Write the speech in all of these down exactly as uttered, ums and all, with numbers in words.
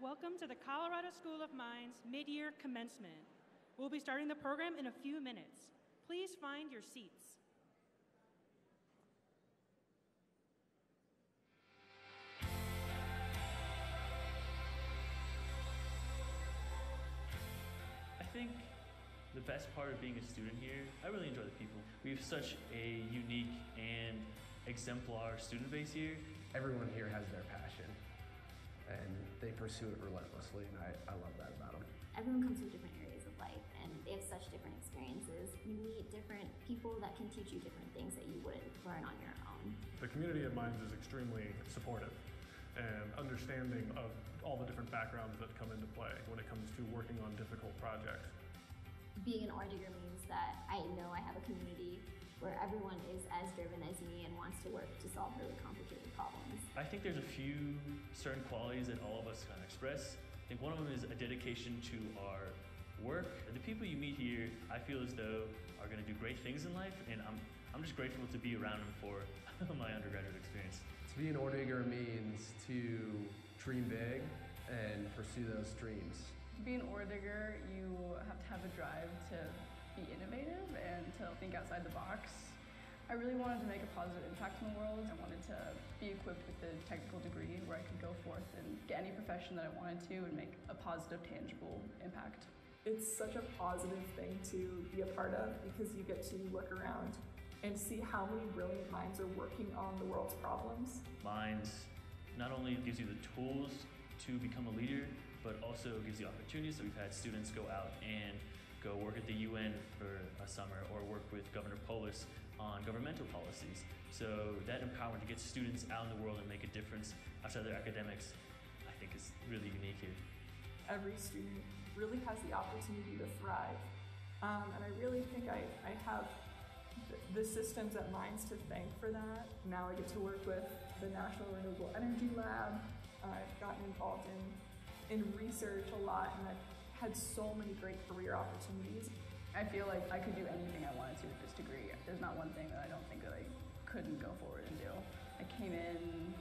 Welcome to the Colorado School of Mines mid-year commencement. We'll be starting the program in a few minutes. Please find your seats. I think the best part of being a student here, I really enjoy the people. We have such a unique and exemplar student base here. Everyone here has their passion, and they pursue it relentlessly, and I, I love that about them. Everyone comes from different areas of life, and they have such different experiences. You meet different people that can teach you different things that you wouldn't learn on your own. The community at Mines is extremely supportive and understanding of all the different backgrounds that come into play when it comes to working on difficult projects. Being an art digger means that I know I have a community where everyone is as driven as me and wants to work to solve really complicated problems. I think there's a few certain qualities that all of us kind of express. I think one of them is a dedication to our work. The people you meet here, I feel as though are going to do great things in life, and I'm, I'm just grateful to be around them for my undergraduate experience. To be an art digger means to dream big and pursue those dreams. To be an ore digger, you have to have a drive to be innovative and to think outside the box. I really wanted to make a positive impact in the world. I wanted to be equipped with a technical degree where I could go forth and get any profession that I wanted to and make a positive, tangible impact. It's such a positive thing to be a part of because you get to look around and see how many brilliant minds are working on the world's problems. Mines not only gives you the tools to become a leader, but also gives you opportunities. So we've had students go out and go work at the U N for a summer or work with Governor Polis on governmental policies. So that empowerment to get students out in the world and make a difference outside their academics, I think is really unique here. Every student really has the opportunity to thrive. Um, and I really think I, I have the systems at Mines to thank for that. Now I get to work with the National Renewable Energy Lab. Uh, I've gotten involved in, in research a lot, and I've had so many great career opportunities. I feel like I could do anything I wanted to with this degree. There's not one thing that I don't think that I couldn't go forward and do. I came in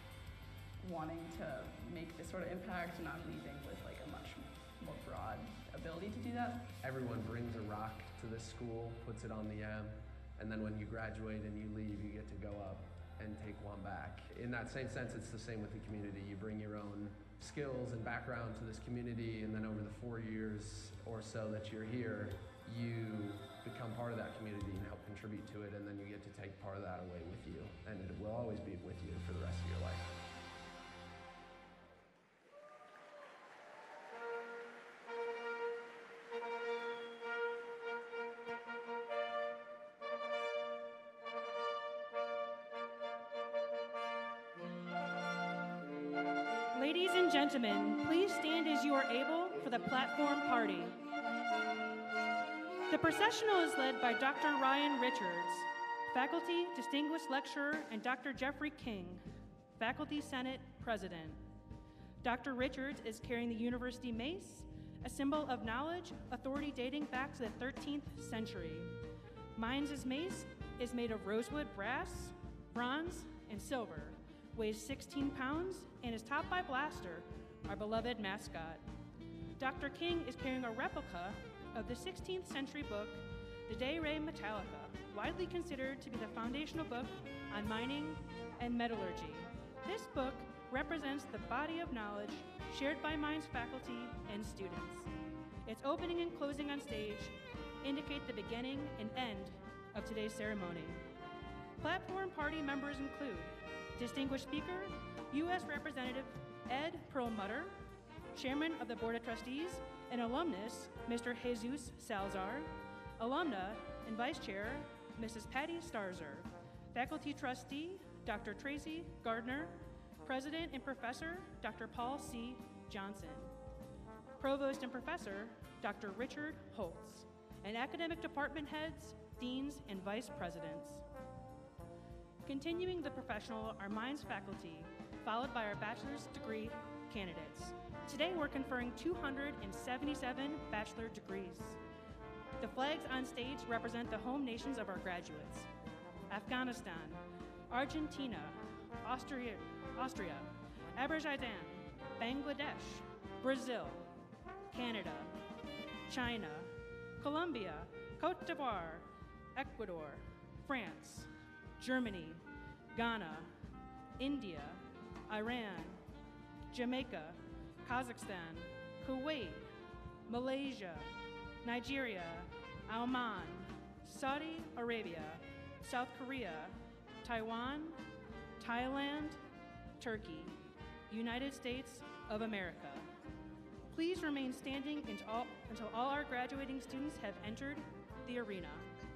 wanting to make this sort of impact, and I'm leaving with like a much more broad ability to do that. Everyone brings a rock to this school, puts it on the M, and then when you graduate and you leave, you get to go up and take one back. In that same sense, it's the same with the community. You bring your own skills and background to this community, and then over the four years or so that you're here, you become part of that community and help contribute to it, and then you get to take part of that away with you, and it will always be with you for the rest of your life. Ladies and gentlemen, please stand as you are able for the platform party. The processional is led by Doctor Ryan Richards, Faculty Distinguished Lecturer, and Doctor Jeffrey King, Faculty Senate President. Doctor Richards is carrying the University Mace, a symbol of knowledge, authority dating back to the thirteenth century. Mines' mace is made of rosewood brass, bronze, and silver, weighs sixteen pounds, and is topped by Blaster, our beloved mascot. Doctor King is carrying a replica of the sixteenth century book, the De Re Metallica, widely considered to be the foundational book on mining and metallurgy. This book represents the body of knowledge shared by Mines faculty and students. Its opening and closing on stage indicate the beginning and end of today's ceremony. Platform party members include Distinguished Speaker, U S Representative Ed Perlmutter, Chairman of the Board of Trustees and alumnus, Mister Jesus Salazar, alumna and Vice Chair, Missus Patty Starzer, Faculty Trustee, Doctor Tracy Gardner, President and Professor, Doctor Paul C. Johnson, Provost and Professor, Doctor Richard Holtz, and academic department heads, deans, and vice presidents. Continuing the professional are Mines faculty, followed by our bachelor's degree candidates. Today we're conferring two hundred seventy-seven bachelor degrees. The flags on stage represent the home nations of our graduates: Afghanistan, Argentina, Austria, Austria, Azerbaijan, Bangladesh, Brazil, Canada, China, Colombia, Cote d'Ivoire, Ecuador, France, Germany, Ghana, India, Iran, Jamaica, Kazakhstan, Kuwait, Malaysia, Nigeria, Oman, Saudi Arabia, South Korea, Taiwan, Thailand, Turkey, United States of America. Please remain standing until all, until all our graduating students have entered the arena.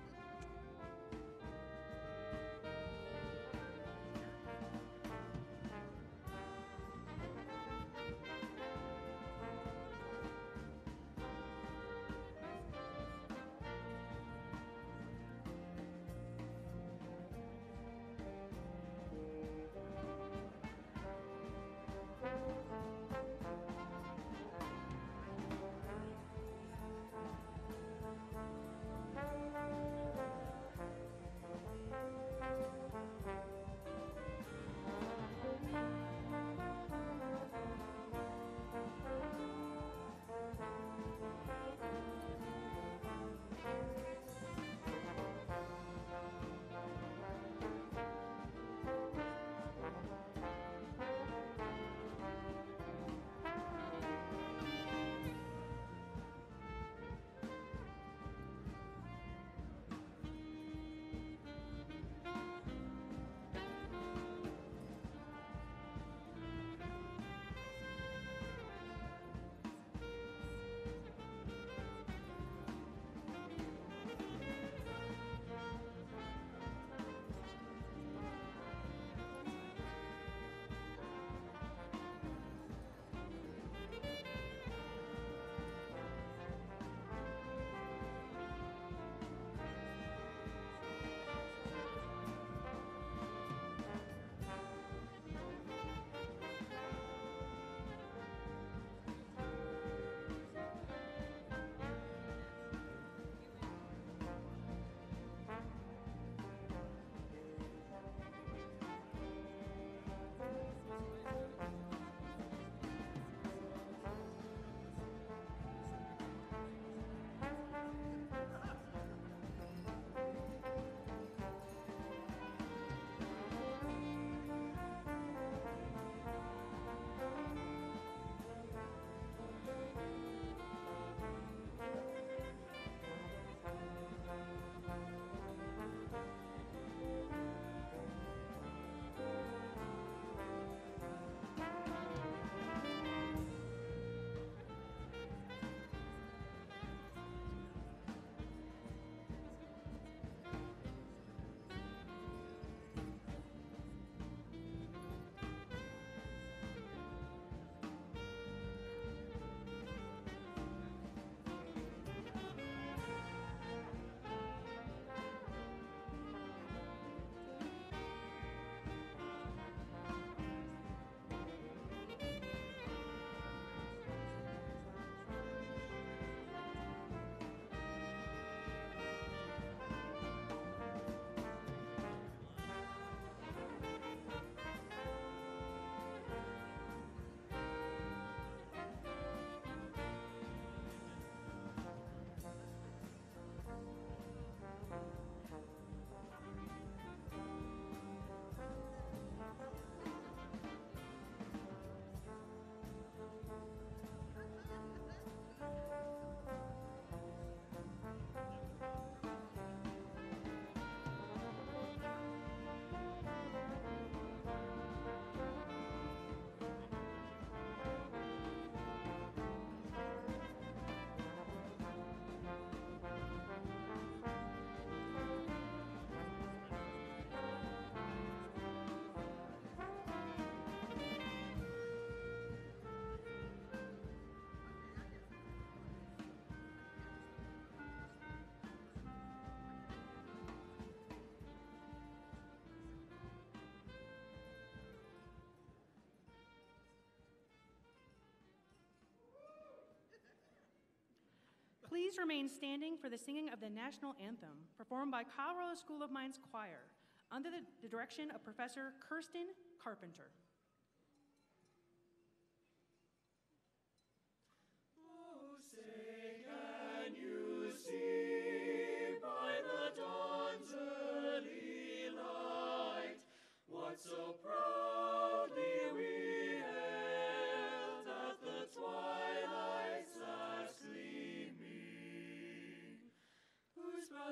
Please remain standing for the singing of the national anthem, performed by Colorado School of Mines Choir, under the, the direction of Professor Kirsten Carpenter.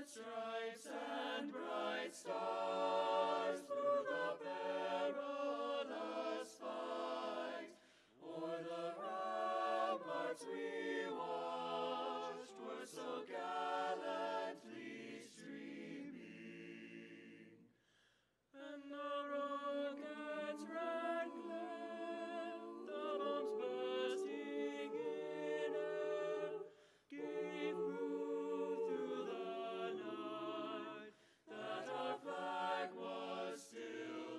stripes and bright stars through the perilous fight, o'er the ramparts we watched were so gallantly streaming, and the rockets ran clear, the bombs bursting in air gave proof through the night that our flag was still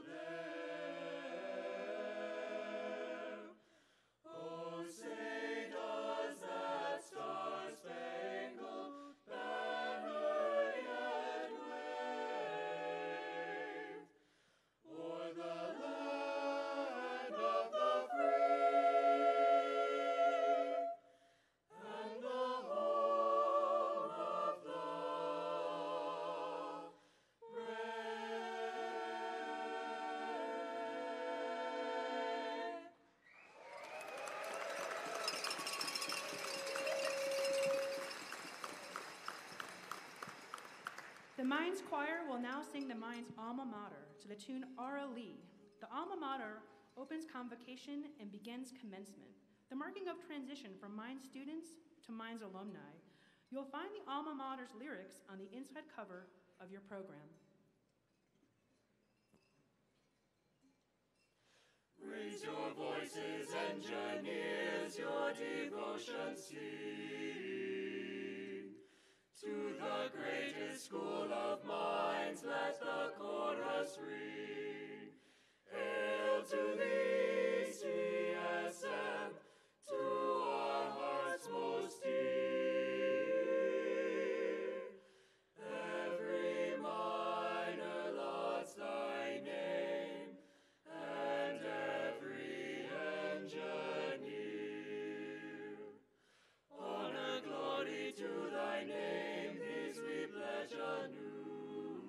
there. Oh, say does that star-spangled banner yet wave o'er the land of the free and the home of the brave. The Mines Choir will now sing the Mines alma mater to the tune Ara Lee. The alma mater opens convocation and begins commencement, the marking of transition from Mines students to Mines alumni. You'll find the alma mater's lyrics on the inside cover of your program. Raise your voices, engineers, your devotion sing. To the greatest school of mines, let the chorus ring. Hail to thee, C S M, to our hearts most dear. Every miner lauds thy name, and every engineer. Honor, glory to thy name, these we pledge anew.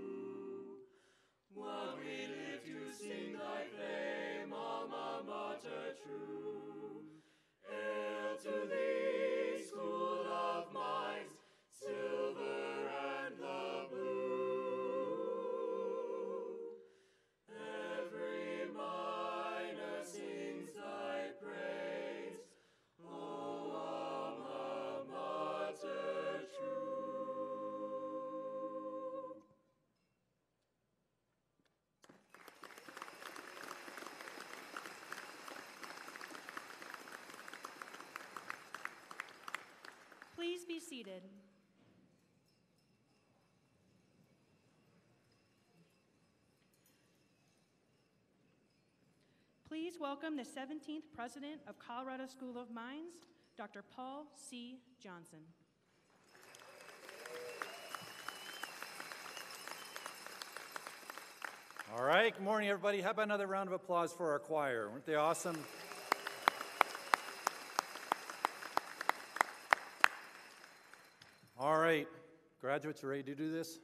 While we live to sing thy fame, alma mater true. Hail to thee, school of mines, silver and the blue. Every miner sings thy praise, O alma mater true. Please be seated. Please welcome the seventeenth President of Colorado School of Mines, Doctor Paul C. Johnson. All right, good morning, everybody. How about another round of applause for our choir? Weren't they awesome? All right, graduates, ready to do this?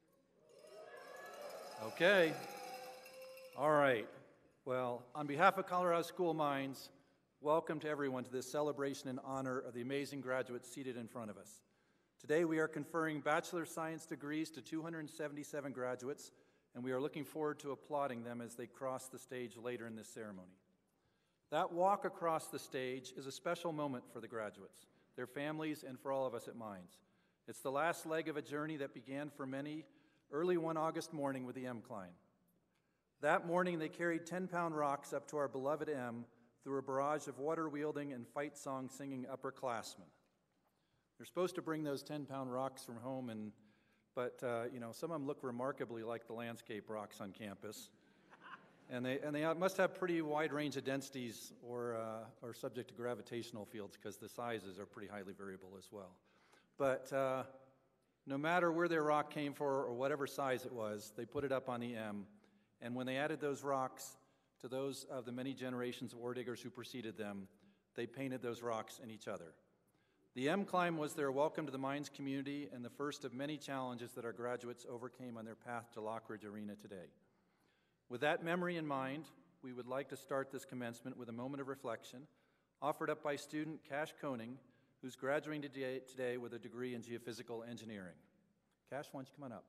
Okay. All right. Well, on behalf of Colorado School of Mines, welcome to everyone to this celebration in honor of the amazing graduates seated in front of us. Today we are conferring Bachelor of Science degrees to two hundred seventy-seven graduates, and we are looking forward to applauding them as they cross the stage later in this ceremony. That walk across the stage is a special moment for the graduates, their families, and for all of us at Mines. It's the last leg of a journey that began for many early one August morning with the M climb. That morning, they carried ten-pound rocks up to our beloved M through a barrage of water-wielding and fight song-singing upperclassmen. They're supposed to bring those ten-pound rocks from home, and but uh, you know, some of them look remarkably like the landscape rocks on campus, and they and they must have pretty wide range of densities, or uh, or subject to gravitational fields because the sizes are pretty highly variable as well. But uh, no matter where their rock came from or whatever size it was, they put it up on the M. And when they added those rocks to those of the many generations of ore diggers who preceded them, they painted those rocks in each other. The M climb was their welcome to the Mines community and the first of many challenges that our graduates overcame on their path to Lockridge Arena today. With that memory in mind, we would like to start this commencement with a moment of reflection offered up by student Cash Koning, who's graduating today, today with a degree in geophysical engineering. Cash, why don't you come on up?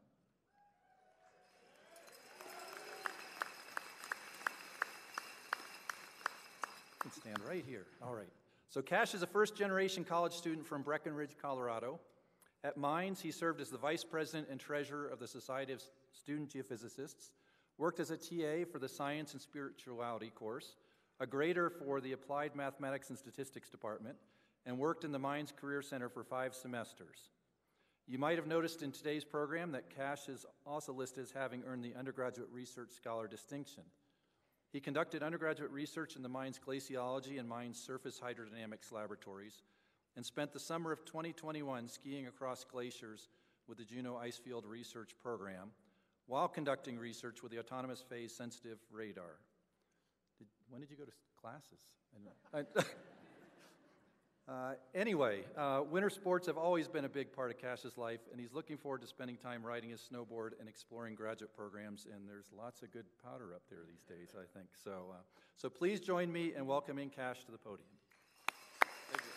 You can stand right here. All right. So Cash is a first-generation college student from Breckenridge, Colorado. At Mines, he served as the vice president and treasurer of the Society of Student Geophysicists, worked as a T A for the Science and Spirituality course, a grader for the Applied Mathematics and Statistics department, and worked in the Mines Career Center for five semesters. You might have noticed in today's program that Cash is also listed as having earned the Undergraduate Research Scholar distinction. He conducted undergraduate research in the Mines Glaciology and Mines Surface Hydrodynamics laboratories and spent the summer of twenty twenty-one skiing across glaciers with the Juneau Icefield Research Program while conducting research with the Autonomous Phase Sensitive Radar. Did, when did you go to classes? I, Uh, anyway, uh, winter sports have always been a big part of Cash's life, and he's looking forward to spending time riding his snowboard and exploring graduate programs, and there's lots of good powder up there these days, I think. So, uh, so please join me in welcoming Cash to the podium. Thank you.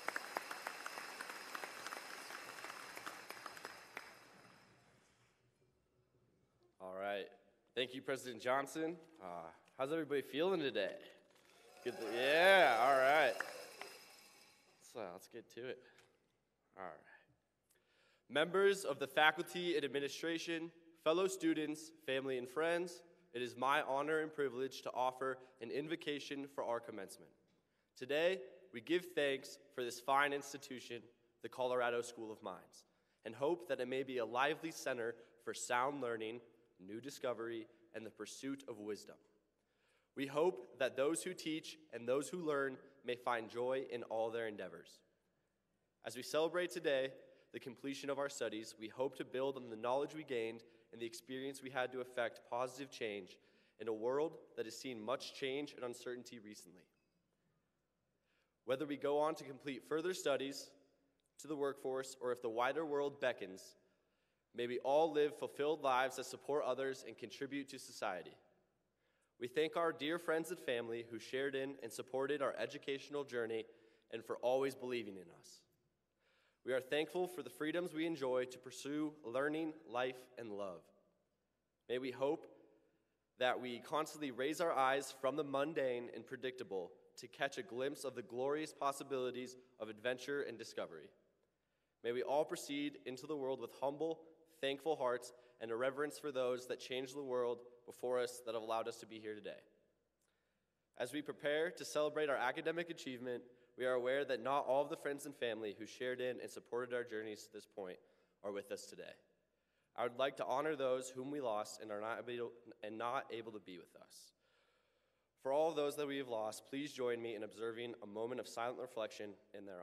All right. Thank you, President Johnson. Uh, how's everybody feeling today? Good. To, yeah, all right. So let's get to it. All right. Members of the faculty and administration, fellow students, family, and friends, it is my honor and privilege to offer an invocation for our commencement. Today, we give thanks for this fine institution, the Colorado School of Mines, and hope that it may be a lively center for sound learning, new discovery, and the pursuit of wisdom. We hope that those who teach and those who learn may find joy in all their endeavors. As we celebrate today the completion of our studies, we hope to build on the knowledge we gained and the experience we had to effect positive change in a world that has seen much change and uncertainty recently. Whether we go on to complete further studies, to the workforce, or if the wider world beckons, may we all live fulfilled lives that support others and contribute to society. We thank our dear friends and family who shared in and supported our educational journey and for always believing in us. We are thankful for the freedoms we enjoy to pursue learning, life, and love. May we hope that we constantly raise our eyes from the mundane and predictable to catch a glimpse of the glorious possibilities of adventure and discovery. May we all proceed into the world with humble, thankful hearts and a reverence for those that changed the world before us that have allowed us to be here today. As we prepare to celebrate our academic achievement, we are aware that not all of the friends and family who shared in and supported our journeys to this point are with us today. I would like to honor those whom we lost and are not able, and not able to be with us. For all of those that we have lost, please join me in observing a moment of silent reflection in their honor.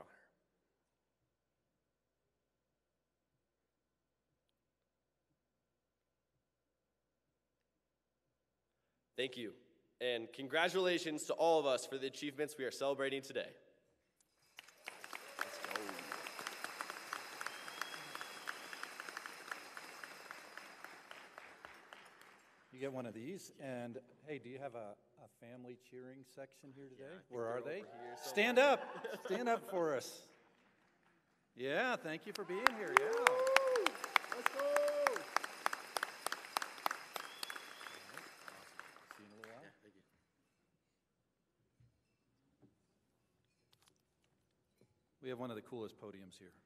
Thank you, and congratulations to all of us for the achievements we are celebrating today. Let's go. You get one of these, and hey, do you have a, a family cheering section here today? Yeah, where are they? Stand up. Stand up for us. Yeah, thank you for being here. Yeah. Let's go. We have one of the coolest podiums here.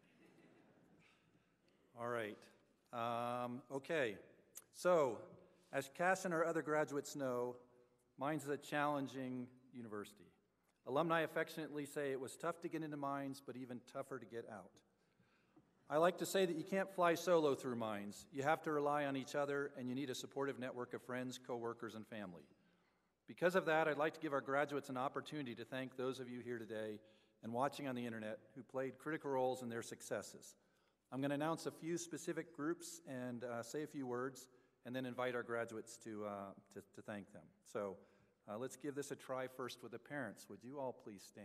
All right. Um, okay. So, as Cass and our other graduates know, Mines is a challenging university. Alumni affectionately say it was tough to get into Mines, but even tougher to get out. I like to say that you can't fly solo through Mines. You have to rely on each other, and you need a supportive network of friends, coworkers, and family. Because of that, I'd like to give our graduates an opportunity to thank those of you here today and watching on the internet who played critical roles in their successes. I'm going to announce a few specific groups and uh, say a few words, and then invite our graduates to, uh, to, to thank them. So uh, let's give this a try first with the parents. Would you all please stand?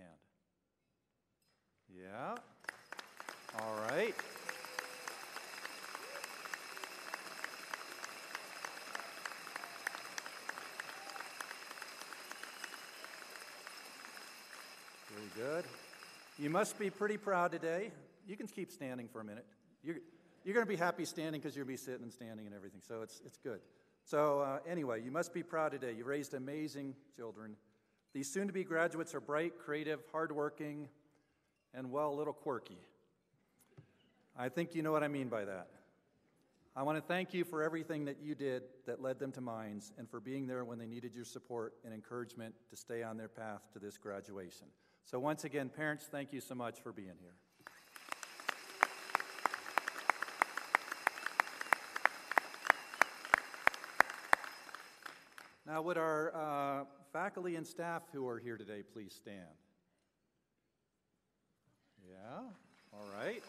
Yeah. All right. Very good. You must be pretty proud today. You can keep standing for a minute. You're, you're going to be happy standing because you'll be sitting and standing and everything, so it's, it's good. So uh, anyway, you must be proud today. You raised amazing children. These soon-to-be graduates are bright, creative, hardworking, and, well, a little quirky. I think you know what I mean by that. I want to thank you for everything that you did that led them to Mines and for being there when they needed your support and encouragement to stay on their path to this graduation. So once again, parents, thank you so much for being here. Now, would our uh, faculty and staff who are here today please stand? Yeah, all right.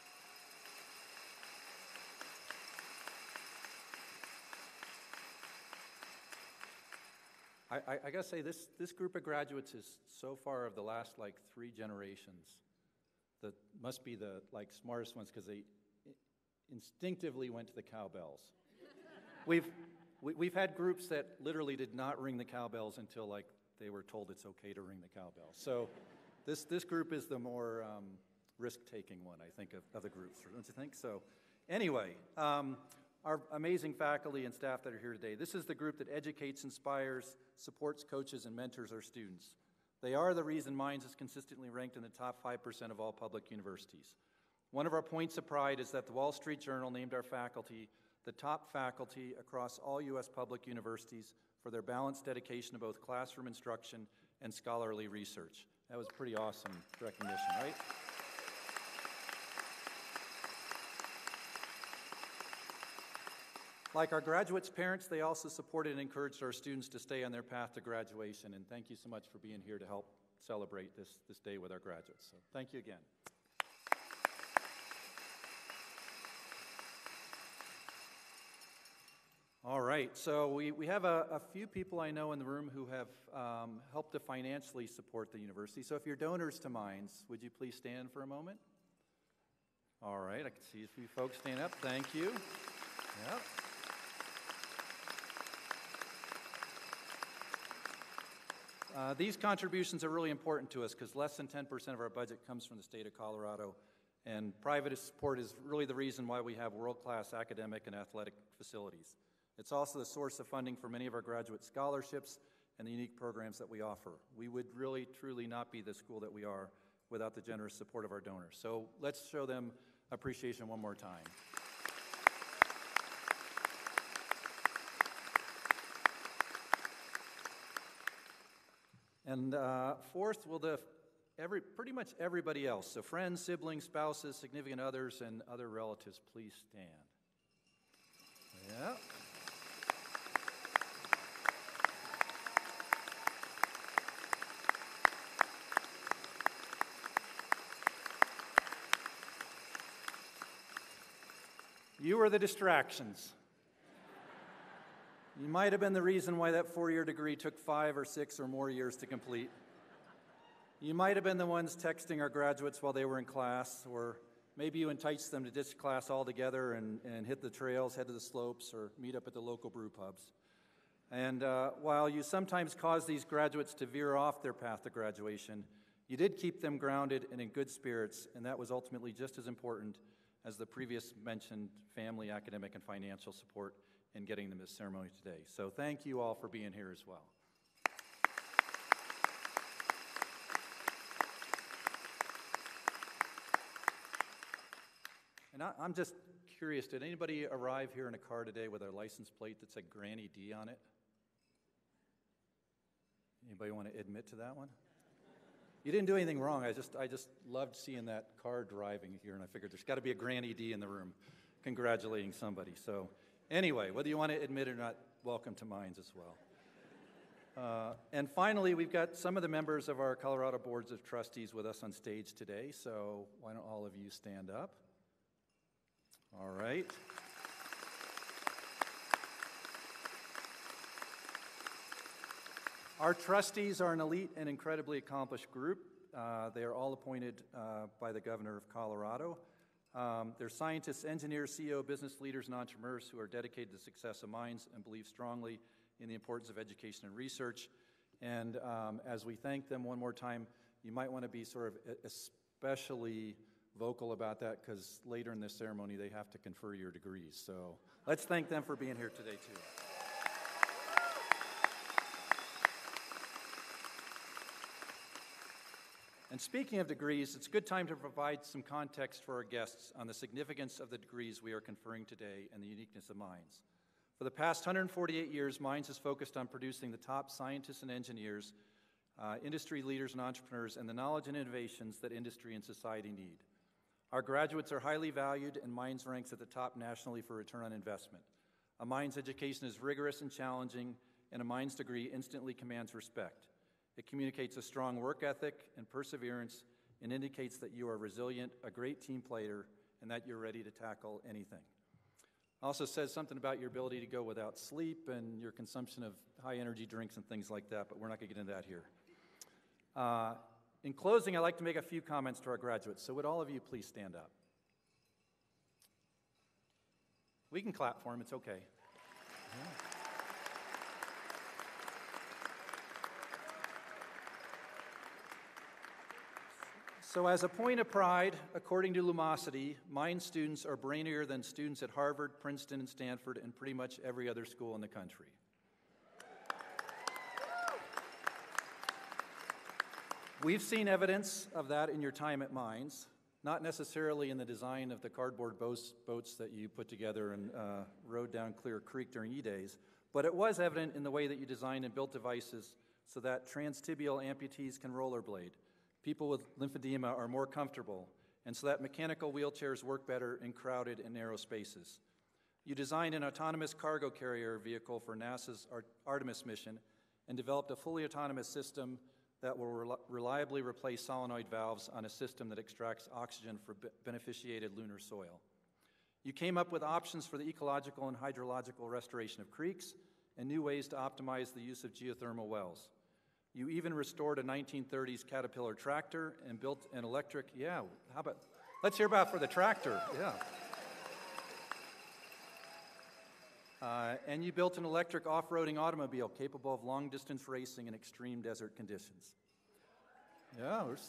I, I, I gotta say, this, this group of graduates is so far of the last like three generations that must be the like smartest ones because they instinctively went to the cowbells. We've, we, we've had groups that literally did not ring the cowbells until like they were told it's okay to ring the cowbells. So this, this group is the more um, risk-taking one, I think, of, of the groups, don't you think? So anyway, um, our amazing faculty and staff that are here today. This is the group that educates, inspires, supports, coaches, and mentors our students. They are the reason Mines is consistently ranked in the top five percent of all public universities. One of our points of pride is that the Wall Street Journal named our faculty the top faculty across all U S public universities for their balanced dedication to both classroom instruction and scholarly research. That was pretty awesome recognition, right? Like our graduates' parents, they also supported and encouraged our students to stay on their path to graduation, and thank you so much for being here to help celebrate this, this day with our graduates. So thank you again. All right, so we, we have a, a few people I know in the room who have um, helped to financially support the university. So if you're donors to Mines, would you please stand for a moment? All right, I can see a few folks stand up. Thank you. Yep. Uh, these contributions are really important to us because less than ten percent of our budget comes from the state of Colorado, and private support is really the reason why we have world-class academic and athletic facilities. It's also the source of funding for many of our graduate scholarships and the unique programs that we offer. We would really, truly not be the school that we are without the generous support of our donors. So let's show them appreciation one more time. And uh, fourth, will the every pretty much everybody else, so friends, siblings, spouses, significant others, and other relatives, please stand. Yeah. You were the distractions. You might have been the reason why that four-year degree took five or six or more years to complete. You might have been the ones texting our graduates while they were in class, or maybe you enticed them to ditch class altogether and, and hit the trails, head to the slopes, or meet up at the local brew pubs. And uh, while you sometimes cause these graduates to veer off their path to graduation, you did keep them grounded and in good spirits, and that was ultimately just as important as the previous mentioned family, academic, and financial support in getting them this ceremony today. So thank you all for being here as well. And I, I'm just curious, did anybody arrive here in a car today with a license plate that said Granny D on it? Anybody want to admit to that one? You didn't do anything wrong. I just, I just loved seeing that car driving here, and I figured there's got to be a Granny D in the room congratulating somebody. So anyway, whether you want to admit it or not, welcome to Mines as well. Uh, and finally, we've got some of the members of our Colorado Boards of Trustees with us on stage today, so why don't all of you stand up? All right. Our trustees are an elite and incredibly accomplished group. Uh, they are all appointed uh, by the governor of Colorado. Um, they're scientists, engineers, C E O, business leaders, and entrepreneurs who are dedicated to the success of Mines and believe strongly in the importance of education and research. And um, as we thank them one more time, you might want to be sort of especially vocal about that because later in this ceremony they have to confer your degrees. So let's thank them for being here today too. And speaking of degrees, it's a good time to provide some context for our guests on the significance of the degrees we are conferring today and the uniqueness of Mines. For the past one hundred forty-eight years, Mines has focused on producing the top scientists and engineers, uh, industry leaders and entrepreneurs, and the knowledge and innovations that industry and society need. Our graduates are highly valued, and Mines ranks at the top nationally for return on investment. A Mines education is rigorous and challenging, and a Mines degree instantly commands respect. It communicates a strong work ethic and perseverance and indicates that you are resilient, a great team player, and that you're ready to tackle anything. Also says something about your ability to go without sleep and your consumption of high-energy drinks and things like that, but we're not going to get into that here. Uh, in closing, I'd like to make a few comments to our graduates, so would all of you please stand up? We can clap for them, it's okay. Yeah. So as a point of pride, according to Lumosity, Mines students are brainier than students at Harvard, Princeton, and Stanford, and pretty much every other school in the country. We've seen evidence of that in your time at Mines, not necessarily in the design of the cardboard boats, boats that you put together and uh, rode down Clear Creek during E-Days, but it was evident in the way that you designed and built devices so that transtibial amputees can rollerblade. People with lymphedema are more comfortable, and so that mechanical wheelchairs work better in crowded and narrow spaces. You designed an autonomous cargo carrier vehicle for NASA's Artemis mission and developed a fully autonomous system that will rel- reliably replace solenoid valves on a system that extracts oxygen for be- beneficiated lunar soil. You came up with options for the ecological and hydrological restoration of creeks and new ways to optimize the use of geothermal wells. You even restored a nineteen thirties Caterpillar tractor and built an electric, yeah, how about, let's hear about for the tractor, yeah. Uh, and you built an electric off-roading automobile capable of long-distance racing in extreme desert conditions. Yeah, there's...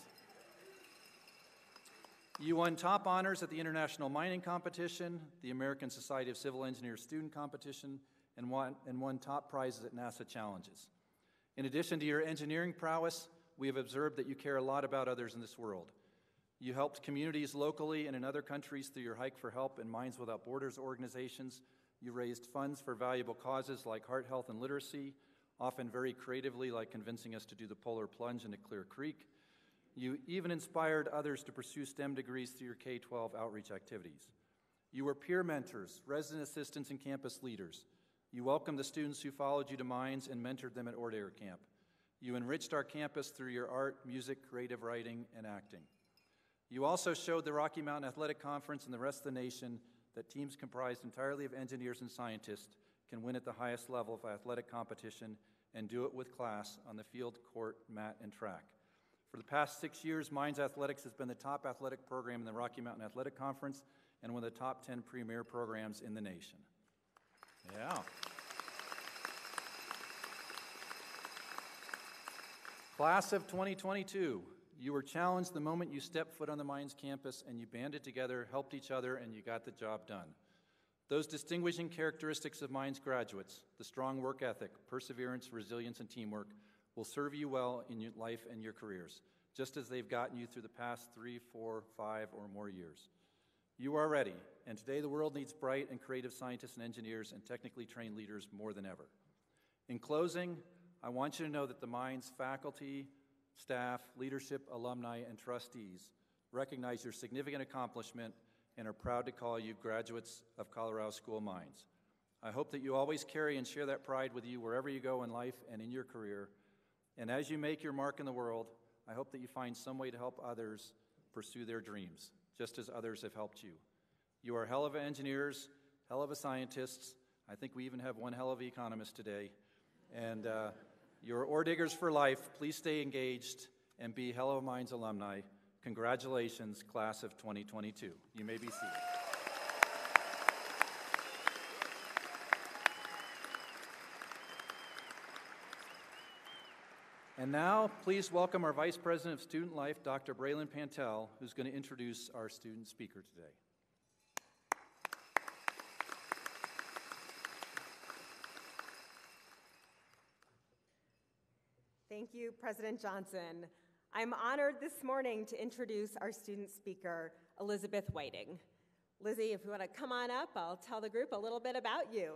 You won top honors at the International Mining Competition, the American Society of Civil Engineers Student Competition, and won, and won top prizes at NASA Challenges. In addition to your engineering prowess, we have observed that you care a lot about others in this world. You helped communities locally and in other countries through your Hike for Help and Mines Without Borders organizations. You raised funds for valuable causes like heart health and literacy, often very creatively, like convincing us to do the polar plunge into Clear Creek. You even inspired others to pursue STEM degrees through your K twelve outreach activities. You were peer mentors, resident assistants, and campus leaders. You welcomed the students who followed you to Mines and mentored them at Ordayer Camp. You enriched our campus through your art, music, creative writing, and acting. You also showed the Rocky Mountain Athletic Conference and the rest of the nation that teams comprised entirely of engineers and scientists can win at the highest level of athletic competition and do it with class on the field, court, mat, and track. For the past six years, Mines Athletics has been the top athletic program in the Rocky Mountain Athletic Conference and one of the top ten premier programs in the nation. Yeah. Class of twenty twenty-two, you were challenged the moment you stepped foot on the Mines campus and you banded together, helped each other, and you got the job done. Those distinguishing characteristics of Mines graduates, the strong work ethic, perseverance, resilience, and teamwork, will serve you well in your life and your careers, just as they've gotten you through the past three, four, five, or more years. You are ready, and today the world needs bright and creative scientists and engineers and technically trained leaders more than ever. In closing, I want you to know that the Mines faculty, staff, leadership, alumni, and trustees recognize your significant accomplishment and are proud to call you graduates of Colorado School of Mines. I hope that you always carry and share that pride with you wherever you go in life and in your career. And as you make your mark in the world, I hope that you find some way to help others pursue their dreams, just as others have helped you. You are hell of engineers, hell of a scientists. I think we even have one hell of an economist today. And uh, you're ore diggers for life. Please stay engaged and be Hell of Mines alumni. Congratulations, class of twenty twenty-two. You may be seated. And now, please welcome our Vice President of Student Life, Doctor Braylon Pantel, who's going to introduce our student speaker today. Thank you, President Johnson. I'm honored this morning to introduce our student speaker, Elizabeth Whiting. Lizzie, if you want to come on up, I'll tell the group a little bit about you.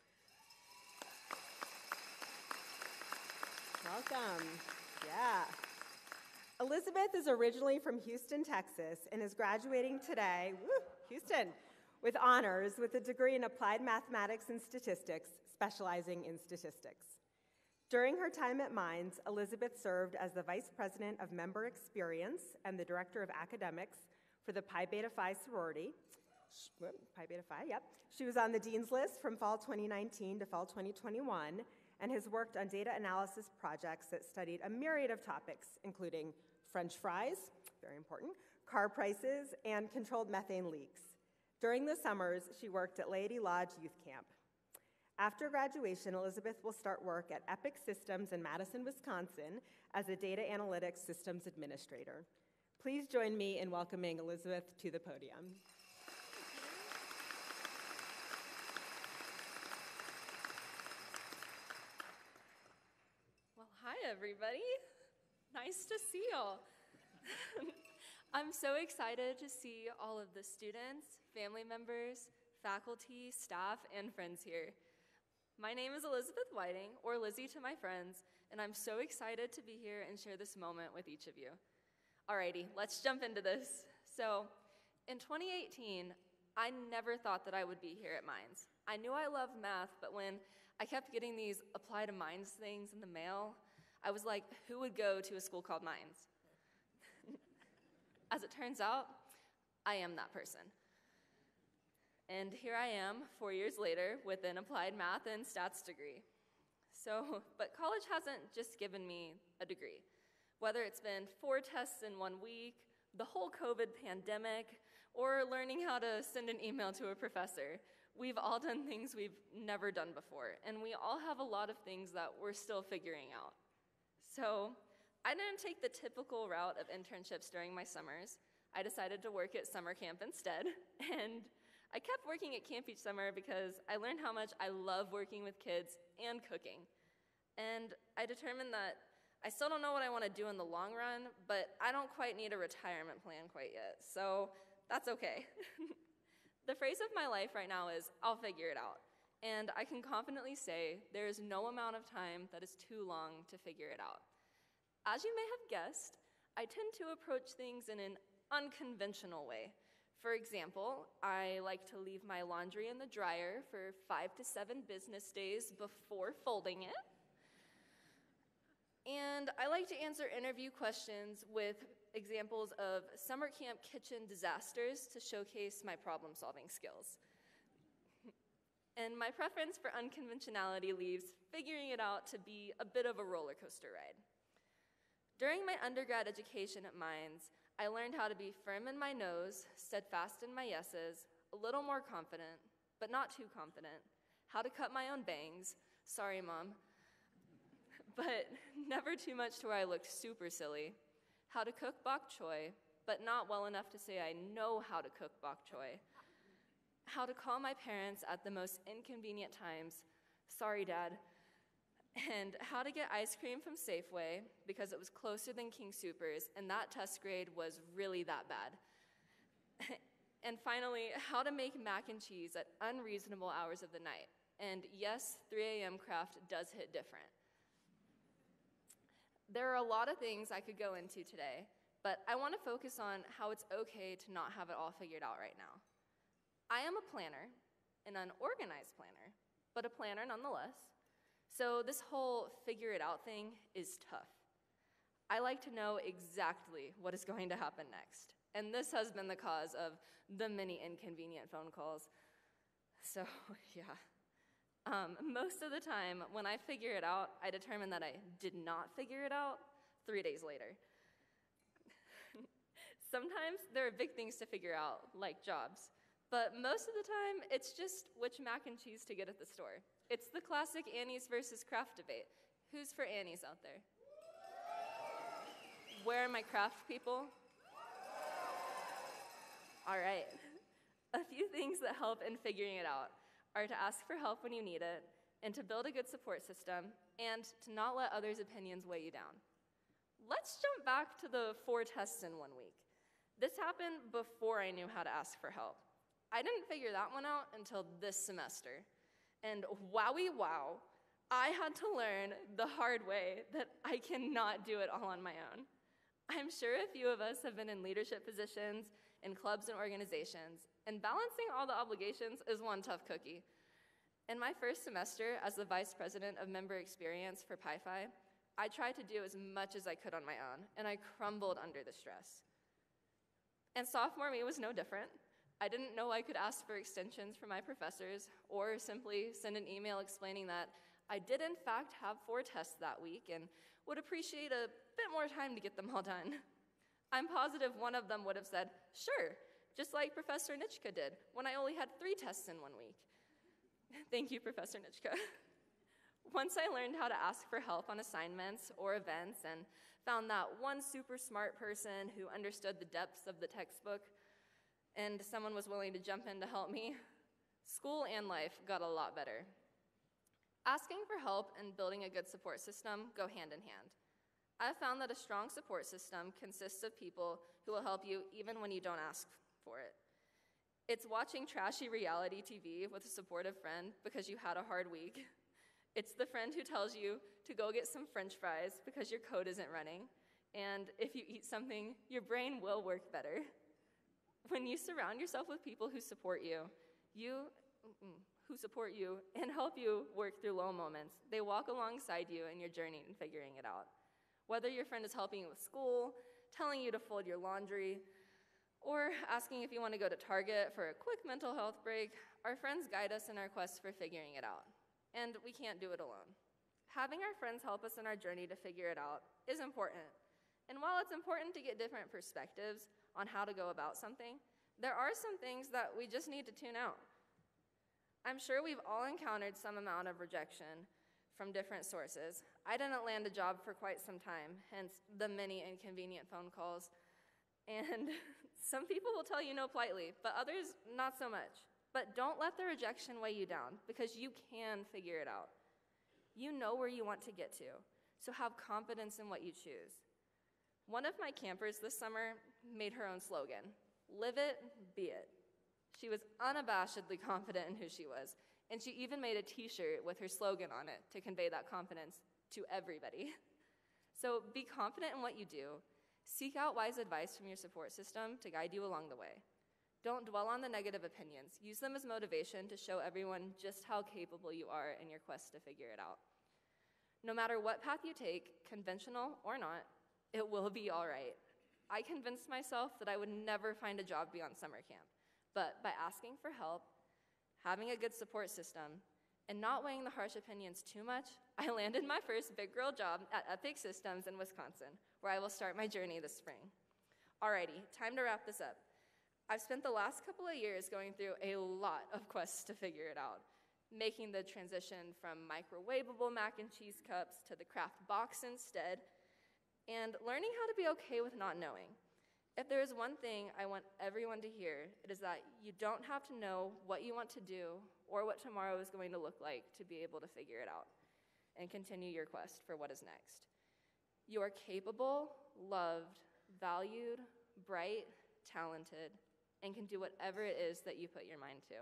Welcome. Yeah. Elizabeth is originally from Houston, Texas, and is graduating today, woo, Houston, with honors with a degree in applied mathematics and statistics, specializing in statistics. During her time at Mines, Elizabeth served as the Vice President of Member Experience and the Director of Academics for the Pi Beta Phi sorority. Pi Beta Phi, yep. She was on the Dean's List from fall twenty nineteen to fall twenty twenty-one and has worked on data analysis projects that studied a myriad of topics, including French fries, very important, car prices, and controlled methane leaks. During the summers, she worked at Laity Lodge Youth Camp. After graduation, Elizabeth will start work at Epic Systems in Madison, Wisconsin as a data analytics systems administrator. Please join me in welcoming Elizabeth to the podium. Well, hi, everybody. Nice to see y'all. I'm so excited to see all of the students, family members, faculty, staff, and friends here. My name is Elizabeth Whiting, or Lizzie to my friends, and I'm so excited to be here and share this moment with each of you. Alrighty, let's jump into this. So, in twenty eighteen, I never thought that I would be here at Mines. I knew I loved math, but when I kept getting these apply to Mines things in the mail, I was like, who would go to a school called Mines? As it turns out, I am that person. And here I am, four years later, with an applied math and stats degree. So, but college hasn't just given me a degree. Whether it's been four tests in one week, the whole COVID pandemic, or learning how to send an email to a professor, we've all done things we've never done before, and we all have a lot of things that we're still figuring out. So, I didn't take the typical route of internships during my summers. I decided to work at summer camp instead, and I kept working at camp each summer because I learned how much I love working with kids and cooking. And I determined that I still don't know what I want to do in the long run, but I don't quite need a retirement plan quite yet, so that's okay. The phrase of my life right now is, I'll figure it out. And I can confidently say there is no amount of time that is too long to figure it out. As you may have guessed, I tend to approach things in an unconventional way. For example, I like to leave my laundry in the dryer for five to seven business days before folding it. And I like to answer interview questions with examples of summer camp kitchen disasters to showcase my problem-solving skills. And my preference for unconventionality leaves figuring it out to be a bit of a roller coaster ride. During my undergrad education at Mines, I learned how to be firm in my nose, steadfast in my yeses, a little more confident, but not too confident, how to cut my own bangs, sorry mom, but never too much to where I looked super silly, how to cook bok choy, but not well enough to say I know how to cook bok choy, how to call my parents at the most inconvenient times, sorry dad, and how to get ice cream from Safeway because it was closer than King Soopers, and that test grade was really that bad. And finally, how to make mac and cheese at unreasonable hours of the night. And yes, three A M craft does hit different. There are a lot of things I could go into today, but I want to focus on how it's okay to not have it all figured out right now. I am a planner, an unorganized planner, but a planner nonetheless. So this whole figure it out thing is tough. I like to know exactly what is going to happen next. And this has been the cause of the many inconvenient phone calls. So yeah. Um, most of the time, when I figure it out, I determine that I did not figure it out three days later. Sometimes there are big things to figure out, like jobs. But most of the time, it's just which mac and cheese to get at the store. It's the classic Annie's versus Kraft debate. Who's for Annie's out there? where are my craft people? All right. A few things that help in figuring it out are to ask for help when you need it, and to build a good support system, and to not let others' opinions weigh you down. Let's jump back to the four tests in one week. This happened before I knew how to ask for help. I didn't figure that one out until this semester. And wowie wow, I had to learn the hard way that I cannot do it all on my own. I'm sure a few of us have been in leadership positions, in clubs and organizations, and balancing all the obligations is one tough cookie. In my first semester as the Vice President of Member Experience for Pi Phi, I tried to do as much as I could on my own, and I crumbled under the stress. And sophomore me was no different. I didn't know I could ask for extensions from my professors, or simply send an email explaining that I did in fact have four tests that week and would appreciate a bit more time to get them all done. I'm positive one of them would have said, sure, just like Professor Nitschke did when I only had three tests in one week. Thank you, Professor Nitschke. Once I learned how to ask for help on assignments or events and found that one super smart person who understood the depths of the textbook and someone was willing to jump in to help me, school and life got a lot better. Asking for help and building a good support system go hand in hand. I've found that a strong support system consists of people who will help you even when you don't ask for it. It's watching trashy reality T V with a supportive friend because you had a hard week. It's the friend who tells you to go get some French fries because your code isn't running. And if you eat something, your brain will work better. When you surround yourself with people who support you, you who support you and help you work through low moments, they walk alongside you in your journey in figuring it out. Whether your friend is helping you with school, telling you to fold your laundry, or asking if you want to go to Target for a quick mental health break, our friends guide us in our quest for figuring it out. And we can't do it alone. Having our friends help us in our journey to figure it out is important. And while it's important to get different perspectives on how to go about something, there are some things that we just need to tune out. I'm sure we've all encountered some amount of rejection from different sources. I didn't land a job for quite some time, hence the many inconvenient phone calls. And some people will tell you no politely, but others not so much. But don't let the rejection weigh you down, because you can figure it out. You know where you want to get to, so have confidence in what you choose. One of my campers this summer made her own slogan, live it, be it. She was unabashedly confident in who she was, and she even made a t-shirt with her slogan on it to convey that confidence to everybody. So be confident in what you do. Seek out wise advice from your support system to guide you along the way. Don't dwell on the negative opinions. Use them as motivation to show everyone just how capable you are in your quest to figure it out. No matter what path you take, conventional or not, it will be all right. I convinced myself that I would never find a job beyond summer camp, but by asking for help, having a good support system, and not weighing the harsh opinions too much, I landed my first big girl job at Epic Systems in Wisconsin, where I will start my journey this spring. Alrighty, time to wrap this up. I've spent the last couple of years going through a lot of quests to figure it out, making the transition from microwavable mac and cheese cups to the craft box instead, and learning how to be okay with not knowing. If there is one thing I want everyone to hear, it is that you don't have to know what you want to do or what tomorrow is going to look like to be able to figure it out and continue your quest for what is next. You are capable, loved, valued, bright, talented, and can do whatever it is that you put your mind to.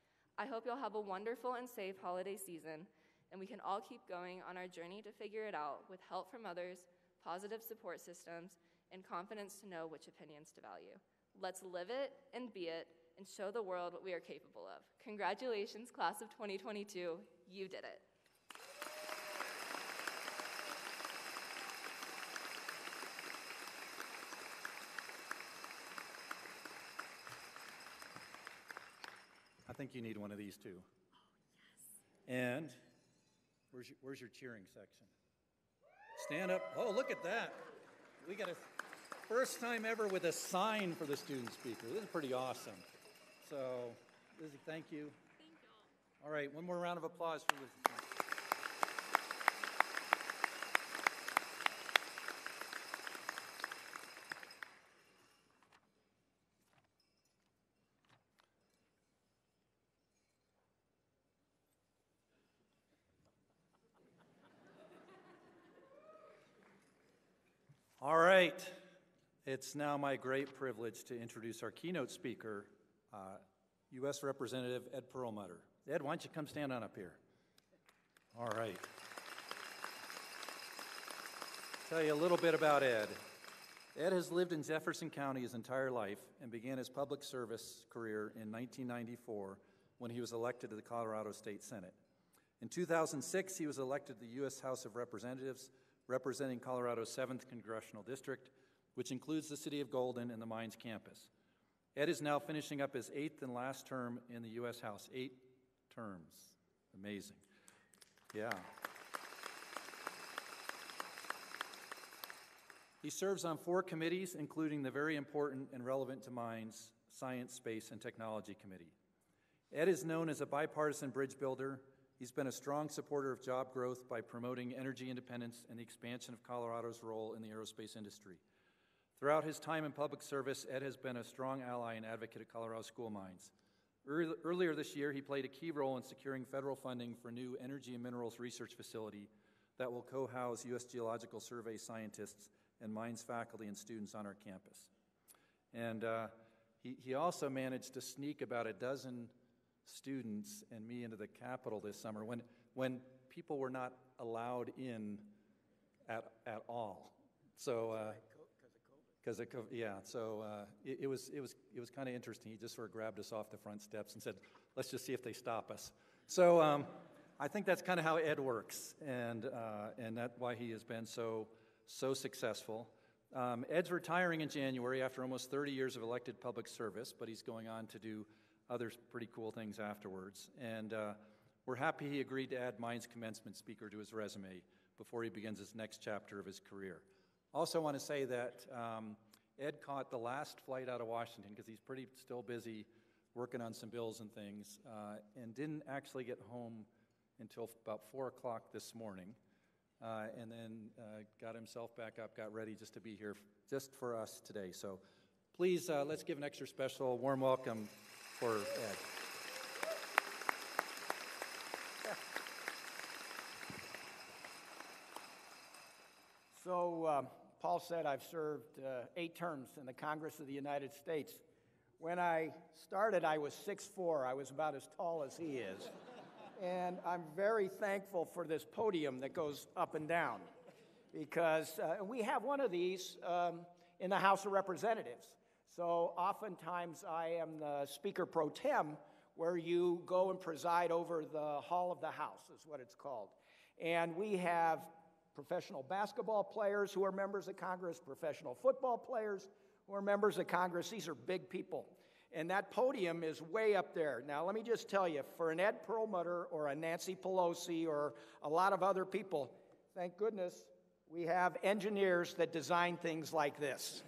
I hope you'll have a wonderful and safe holiday season, and we can all keep going on our journey to figure it out with help from others, positive support systems, and confidence to know which opinions to value. Let's live it and be it and show the world what we are capable of. Congratulations, class of twenty twenty-two. You did it. I think you need one of these too. Oh, yes. And where's your, where's your cheering section? Stand up. Oh, look at that. We got a first time ever with a sign for the student speaker. This is pretty awesome. So, Lizzie, thank you. Thank you. All right, one more round of applause for Lizzie. All right. It's now my great privilege to introduce our keynote speaker, uh, U S Representative Ed Perlmutter. Ed, why don't you come stand on up here? All right. Tell you a little bit about Ed. Ed has lived in Jefferson County his entire life and began his public service career in nineteen ninety-four when he was elected to the Colorado State Senate. In two thousand six, he was elected to the U S House of Representatives, representing Colorado's seventh Congressional District, which includes the city of Golden and the Mines campus. Ed is now finishing up his eighth and last term in the U S House. Eight terms. Amazing. Yeah. He serves on four committees, including the very important and relevant to Mines Science, Space, and Technology Committee. Ed is known as a bipartisan bridge builder. He's been a strong supporter of job growth by promoting energy independence and the expansion of Colorado's role in the aerospace industry. Throughout his time in public service, Ed has been a strong ally and advocate of Colorado school mines. Earlier this year, he played a key role in securing federal funding for a new energy and minerals research facility that will co-house U S Geological Survey scientists and mines faculty and students on our campus. And uh, he, he also managed to sneak about a dozen students and me into the Capitol this summer when, when people were not allowed in at, at all. So, uh, because of COVID, yeah, so uh, it, it was, it was, it was kind of interesting. He just sort of grabbed us off the front steps and said, let's just see if they stop us. So um, I think that's kind of how Ed works, and, uh, and that's why he has been so so successful. Um, Ed's retiring in January after almost thirty years of elected public service, but he's going on to do other pretty cool things afterwards. And uh, we're happy he agreed to add Mines Commencement speaker to his resume before he begins his next chapter of his career. Also want to say that um, Ed caught the last flight out of Washington because he's pretty still busy working on some bills and things, uh, and didn't actually get home until about four o'clock this morning. Uh, and then uh, got himself back up, got ready just to be here just for us today. So please, uh, let's give an extra special warm welcome for Ed. So uh, Paul said I've served uh, eight terms in the Congress of the United States. When I started, I was six foot four. I was about as tall as he is. And I'm very thankful for this podium that goes up and down, because uh, we have one of these um, in the House of Representatives. So oftentimes I am the Speaker Pro Tem, where you go and preside over the Hall of the House, is what it's called. And we have professional basketball players who are members of Congress, professional football players who are members of Congress. These are big people. And that podium is way up there. Now, let me just tell you, for an Ed Perlmutter or a Nancy Pelosi or a lot of other people, thank goodness we have engineers that design things like this.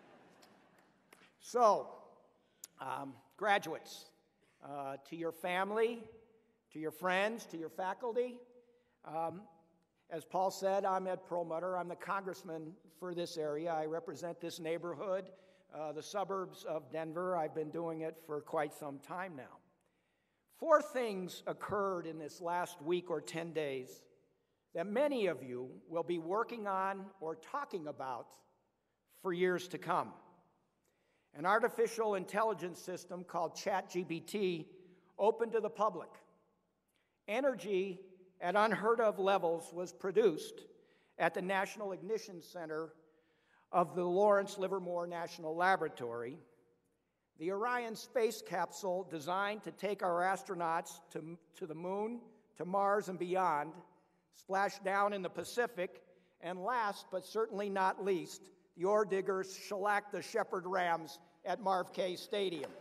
So, um, graduates, uh, to your family, to your friends, to your faculty, um, as Paul said, I'm Ed Perlmutter. I'm the congressman for this area. I represent this neighborhood. Uh, the suburbs of Denver. I've been doing it for quite some time now. Four things occurred in this last week or ten days that many of you will be working on or talking about for years to come. An artificial intelligence system called ChatGPT opened to the public. Energy at unheard of levels was produced at the National Ignition Center of the Lawrence Livermore National Laboratory. The Orion space capsule, designed to take our astronauts to, to the moon, to Mars, and beyond, splashed down in the Pacific. And last, but certainly not least, the ore diggers shellacked the Shepherd Rams at Marv K Stadium.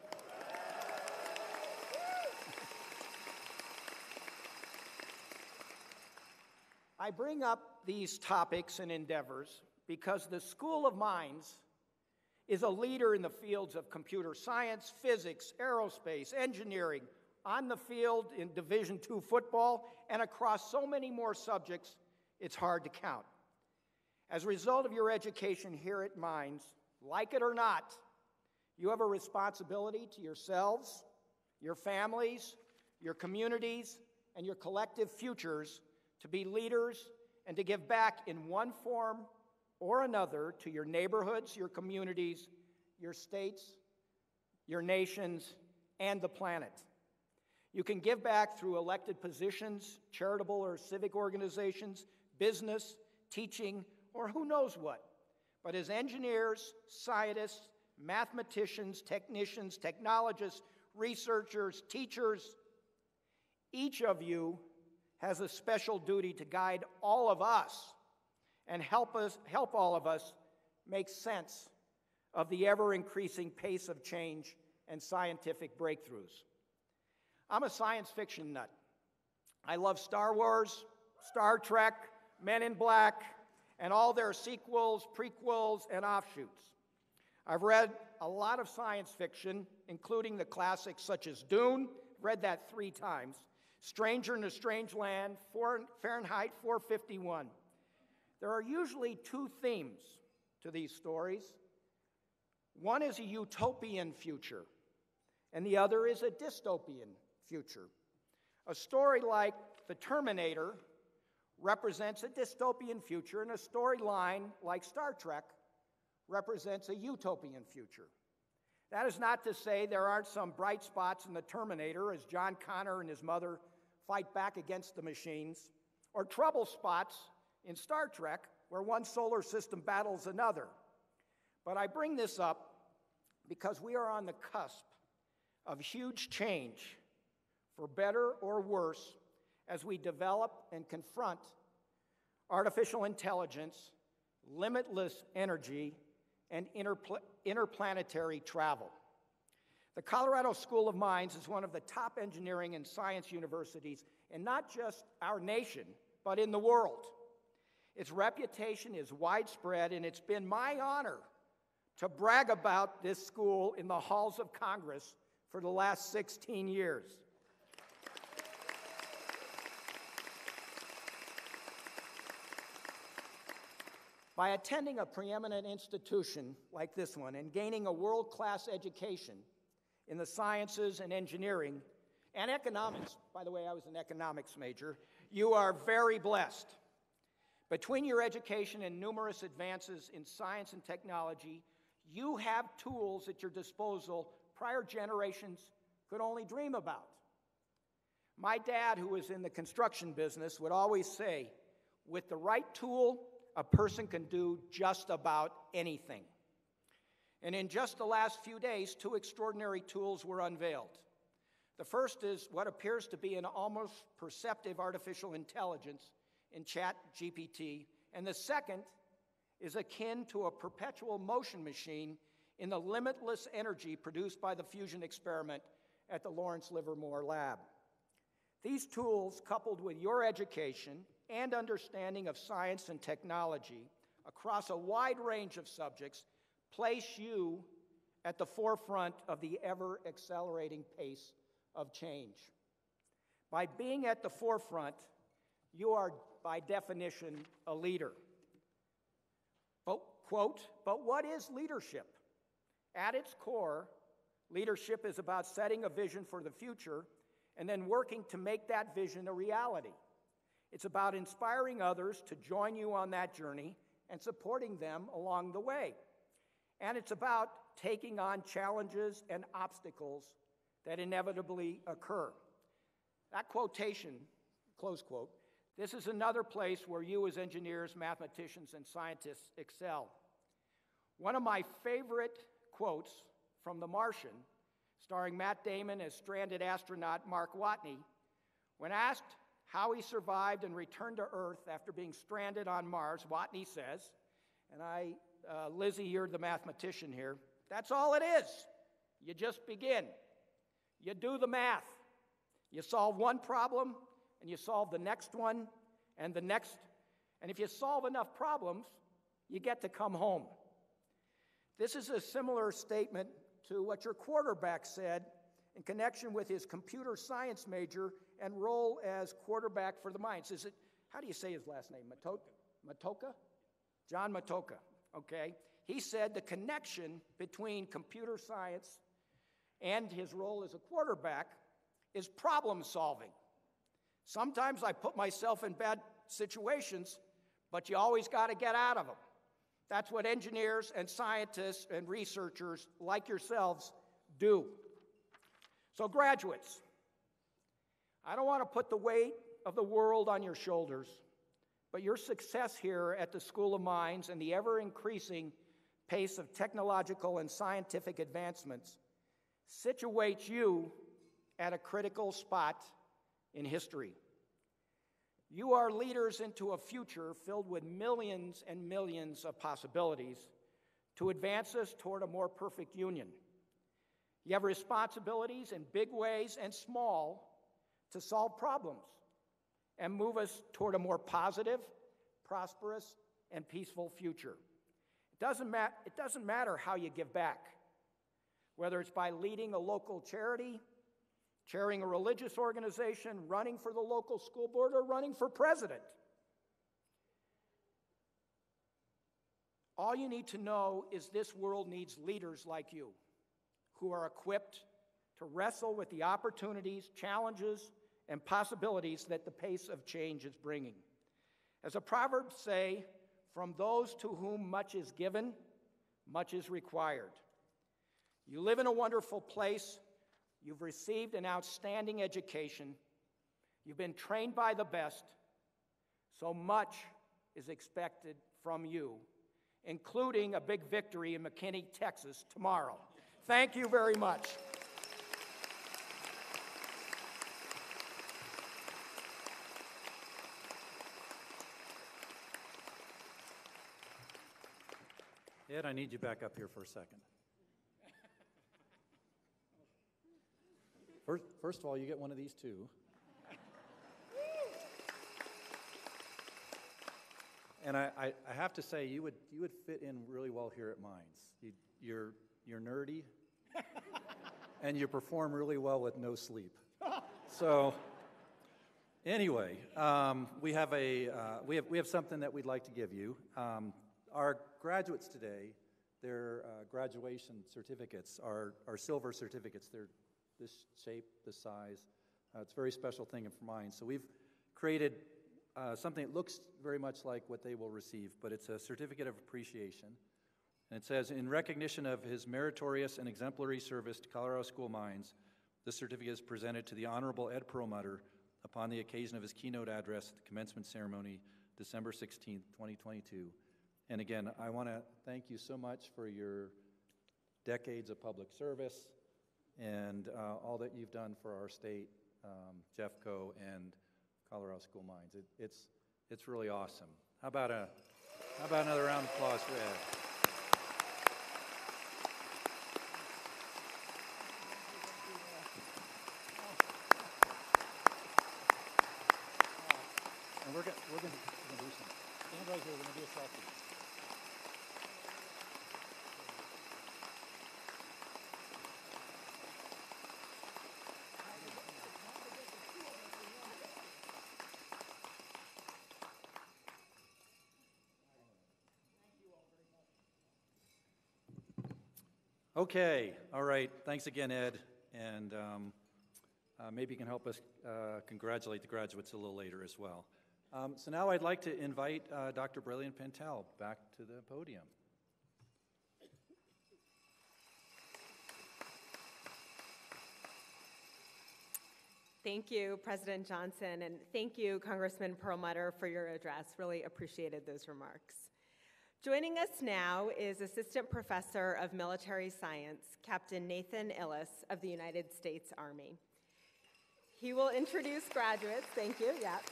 I bring up these topics and endeavors because the School of Mines is a leader in the fields of computer science, physics, aerospace, engineering, on the field in Division two football, and across so many more subjects, it's hard to count. As a result of your education here at Mines, like it or not, you have a responsibility to yourselves, your families, your communities, and your collective futures to be leaders and to give back in one form or another to your neighborhoods, your communities, your states, your nations, and the planet. You can give back through elected positions, charitable or civic organizations, business, teaching, or who knows what. But as engineers, scientists, mathematicians, technicians, technologists, researchers, teachers, each of you has a special duty to guide all of us and help us, help all of us make sense of the ever-increasing pace of change and scientific breakthroughs. I'm a science fiction nut. I love Star Wars, Star Trek, Men in Black, and all their sequels, prequels, and offshoots. I've read a lot of science fiction, including the classics such as Dune, read that three times, Stranger in a Strange Land, Fahrenheit four fifty-one. There are usually two themes to these stories. One is a utopian future, and the other is a dystopian future. A story like The Terminator represents a dystopian future, and a storyline like Star Trek represents a utopian future. That is not to say there aren't some bright spots in The Terminator as John Connor and his mother fight back against the machines, or trouble spots in Star Trek where one solar system battles another. But I bring this up because we are on the cusp of huge change, for better or worse, as we develop and confront artificial intelligence, limitless energy, and interpl- interplanetary travel. The Colorado School of Mines is one of the top engineering and science universities in not just our nation, but in the world. Its reputation is widespread, and it's been my honor to brag about this school in the halls of Congress for the last sixteen years. By attending a preeminent institution like this one and gaining a world-class education in the sciences and engineering and economics, by the way, I was an economics major, you are very blessed. Between your education and numerous advances in science and technology, you have tools at your disposal prior generations could only dream about. My dad, who was in the construction business, would always say, with the right tool, a person can do just about anything. And in just the last few days, two extraordinary tools were unveiled. The first is what appears to be an almost perceptive artificial intelligence in Chat G P T, and the second is akin to a perpetual motion machine in the limitless energy produced by the fusion experiment at the Lawrence Livermore Lab. These tools, coupled with your education and understanding of science and technology across a wide range of subjects, place you at the forefront of the ever-accelerating pace of change. By being at the forefront, you are, by definition, a leader. But, quote, but what is leadership? At its core, leadership is about setting a vision for the future and then working to make that vision a reality. It's about inspiring others to join you on that journey and supporting them along the way. And it's about taking on challenges and obstacles that inevitably occur. That quotation, close quote, this is another place where you as engineers, mathematicians, and scientists excel. One of my favorite quotes from The Martian, starring Matt Damon as stranded astronaut Mark Watney, when asked how he survived and returned to Earth after being stranded on Mars, Watney says, and I, uh, Lizzie, you're the mathematician here, that's all it is. You just begin. You do the math. You solve one problem, and you solve the next one, and the next. And if you solve enough problems, you get to come home. This is a similar statement to what your quarterback said in connection with his computer science major and role as quarterback for the Mines. Is it, how do you say his last name? Matoka? Matoka? John Matoka, okay. He said the connection between computer science and his role as a quarterback is problem solving. Sometimes I put myself in bad situations, but you always got to get out of them. That's what engineers and scientists and researchers like yourselves do. So graduates, I don't want to put the weight of the world on your shoulders, but your success here at the School of Mines and the ever-increasing pace of technological and scientific advancements situates you at a critical spot in history. You are leaders into a future filled with millions and millions of possibilities to advance us toward a more perfect union. You have responsibilities in big ways and small to solve problems and move us toward a more positive, prosperous, and peaceful future. It doesn't, ma- it doesn't matter how you give back, whether it's by leading a local charity, chairing a religious organization, running for the local school board, or running for president. All you need to know is this world needs leaders like you who are equipped to wrestle with the opportunities, challenges, and possibilities that the pace of change is bringing. As the Proverbs say, from those to whom much is given, much is required. You live in a wonderful place. You've received an outstanding education. You've been trained by the best. So much is expected from you, including a big victory in McKinney, Texas tomorrow. Thank you very much. Ed, I need you back up here for a second. First, first of all, you get one of these too. And I, I, I have to say, you would you would fit in really well here at Mines. You, you're you're nerdy, and you perform really well with no sleep. So, anyway, um, we have a uh, we have we have something that we'd like to give you. Um, our graduates today, their uh, graduation certificates are are silver certificates. They're this shape, this size. Uh, it's a very special thing for Mines. So we've created uh, something that looks very much like what they will receive, but it's a certificate of appreciation. And it says, in recognition of his meritorious and exemplary service to Colorado School Mines, this certificate is presented to the Honorable Ed Perlmutter upon the occasion of his keynote address at the commencement ceremony, December sixteenth, twenty twenty-two. And again, I want to thank you so much for your decades of public service and uh, all that you've done for our state, um, Jeffco and Colorado School Mines. It, it's it's really awesome. How about a how about another round of applause for Ed? And we're gonna we're gonna, we're gonna do something. Stand right here. We're gonna do a selfie. Okay, all right. Thanks again, Ed. And um, uh, maybe you can help us uh, congratulate the graduates a little later as well. Um, so now I'd like to invite uh, Doctor Brilliant Pentel back to the podium. Thank you, President Johnson, and thank you, Congressman Perlmutter, for your address. Really appreciated those remarks. Joining us now is Assistant Professor of Military Science, Captain Nathan Illes of the United States Army. He will introduce graduates, thank you, yeah.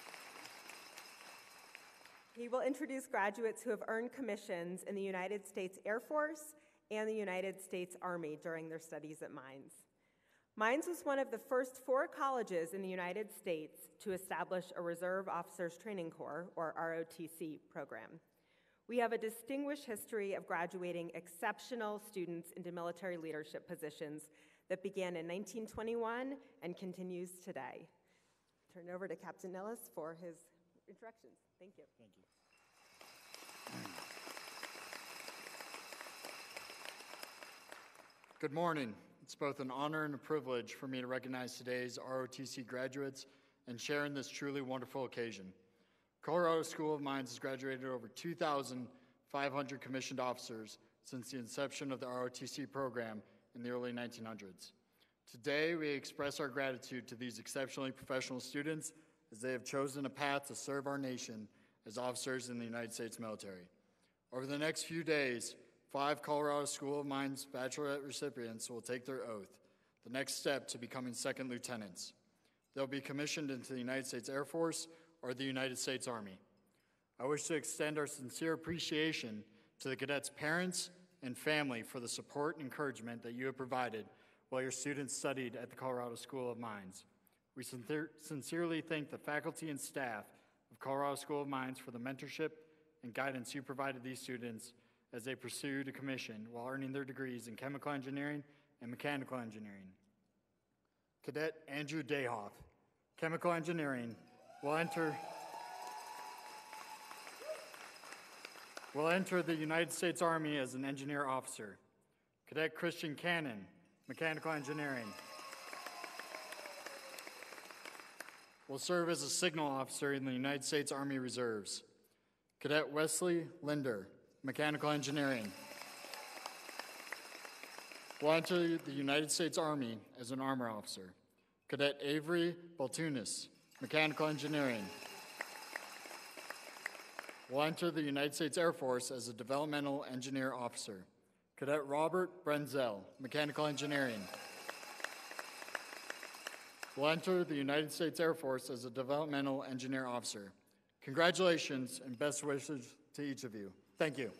He will introduce graduates who have earned commissions in the United States Air Force and the United States Army during their studies at Mines. Mines was one of the first four colleges in the United States to establish a Reserve Officers Training Corps, or R O T C, program. We have a distinguished history of graduating exceptional students into military leadership positions that began in nineteen twenty-one and continues today. Turn it over to Captain Illes for his introductions. Thank you. Thank you. Good morning. It's both an honor and a privilege for me to recognize today's R O T C graduates and share in this truly wonderful occasion. Colorado School of Mines has graduated over two thousand five hundred commissioned officers since the inception of the R O T C program in the early nineteen hundreds. Today, we express our gratitude to these exceptionally professional students as they have chosen a path to serve our nation as officers in the United States military. Over the next few days, five Colorado School of Mines Bachelorette recipients will take their oath, the next step to becoming second lieutenants. They'll be commissioned into the United States Air Force or the United States Army. I wish to extend our sincere appreciation to the cadets' parents and family for the support and encouragement that you have provided while your students studied at the Colorado School of Mines. We sincerely thank the faculty and staff of Colorado School of Mines for the mentorship and guidance you provided these students as they pursued a commission while earning their degrees in chemical engineering and mechanical engineering. Cadet Andrew Dayhoff, chemical engineering, will enter, will enter the United States Army as an engineer officer. Cadet Christian Cannon, mechanical engineering, will serve as a signal officer in the United States Army Reserves. Cadet Wesley Linder, mechanical engineering, will enter the United States Army as an armor officer. Cadet Avery Baltunis, mechanical engineering, will enter the United States Air Force as a developmental engineer officer. Cadet Robert Brenzel, mechanical engineering, will enter the United States Air Force as a developmental engineer officer. Congratulations and best wishes to each of you. Thank you.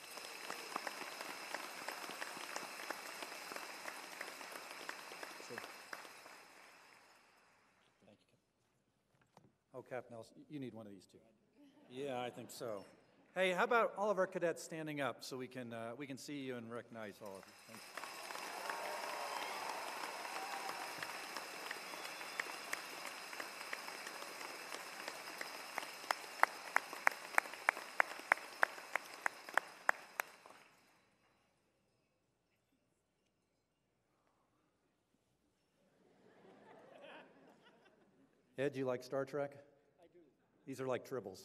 Oh, Captain Nelson, you need one of these too. Yeah, I think so. Hey, how about all of our cadets standing up so we can uh, we can see you and recognize all of you. Thank you. Ed, do you like Star Trek? I do. These are like tribbles.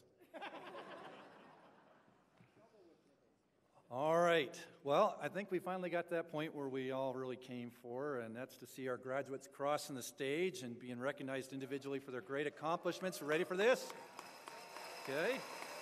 All right. Well, I think we finally got to that point where we all really came for, and that's to see our graduates crossing the stage and being recognized individually for their great accomplishments. Ready for this? Okay.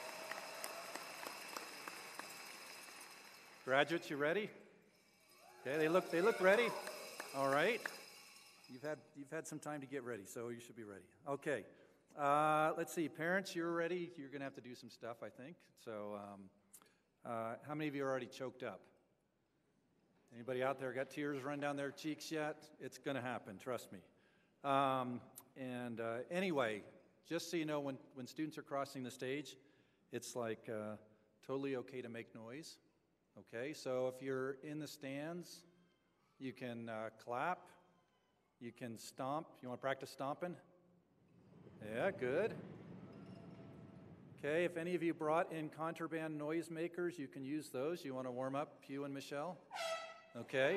Graduates, you ready? Okay, they look they look ready. All right. You've had you've had some time to get ready, so you should be ready. Okay. Uh, let's see. Parents, you're ready. You're going to have to do some stuff, I think. So, um, uh, how many of you are already choked up? Anybody out there got tears run down their cheeks yet? It's going to happen. Trust me. Um, and uh, anyway, just so you know, when when students are crossing the stage, it's like uh, totally okay to make noise. Okay. So if you're in the stands, you can uh, clap. You can stomp. You want to practice stomping? Yeah, good. Okay, if any of you brought in contraband noisemakers, you can use those. You want to warm up, Hugh and Michelle? Okay.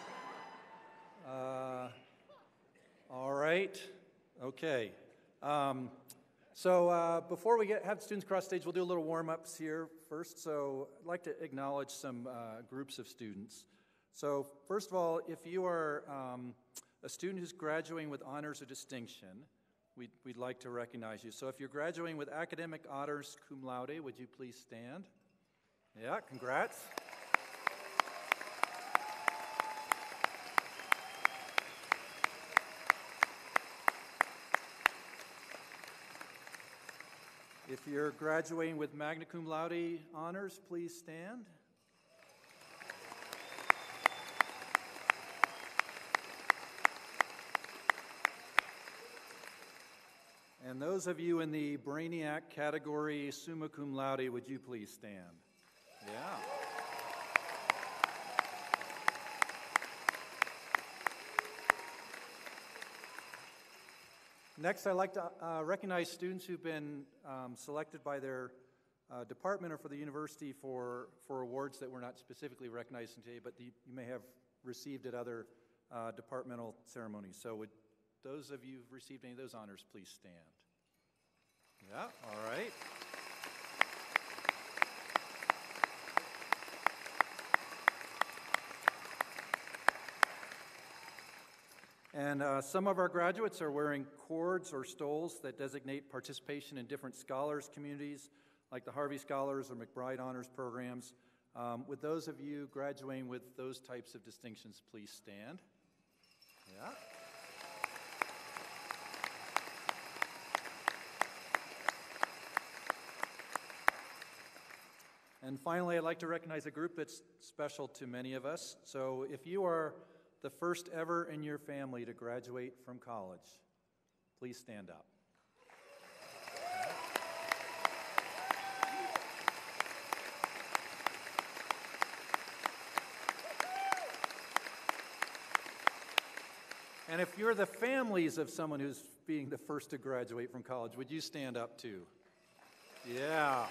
Uh, all right. Okay. Um, so uh, before we get have students cross stage, we'll do a little warm-ups here first. So I'd like to acknowledge some uh, groups of students. So first of all, if you are um, a student who's graduating with honors or distinction, we'd, we'd like to recognize you. So if you're graduating with academic honors cum laude, would you please stand? Yeah, congrats. If you're graduating with magna cum laude honors, please stand. And those of you in the Brainiac category, summa cum laude, would you please stand? Yeah. Next, I'd like to uh, recognize students who've been um, selected by their uh, department or for the university for, for awards that were not specifically recognized today, but the, you may have received at other uh, departmental ceremonies. So would those of you who've received any of those honors please stand? Yeah, all right. And uh, some of our graduates are wearing cords or stoles that designate participation in different scholars communities, like the Harvey Scholars or McBride Honors programs. Um, with those of you graduating with those types of distinctions, please stand. Yeah. And finally, I'd like to recognize a group that's special to many of us. So if you are the first ever in your family to graduate from college, please stand up. And if you're the families of someone who's being the first to graduate from college, would you stand up too? Yeah.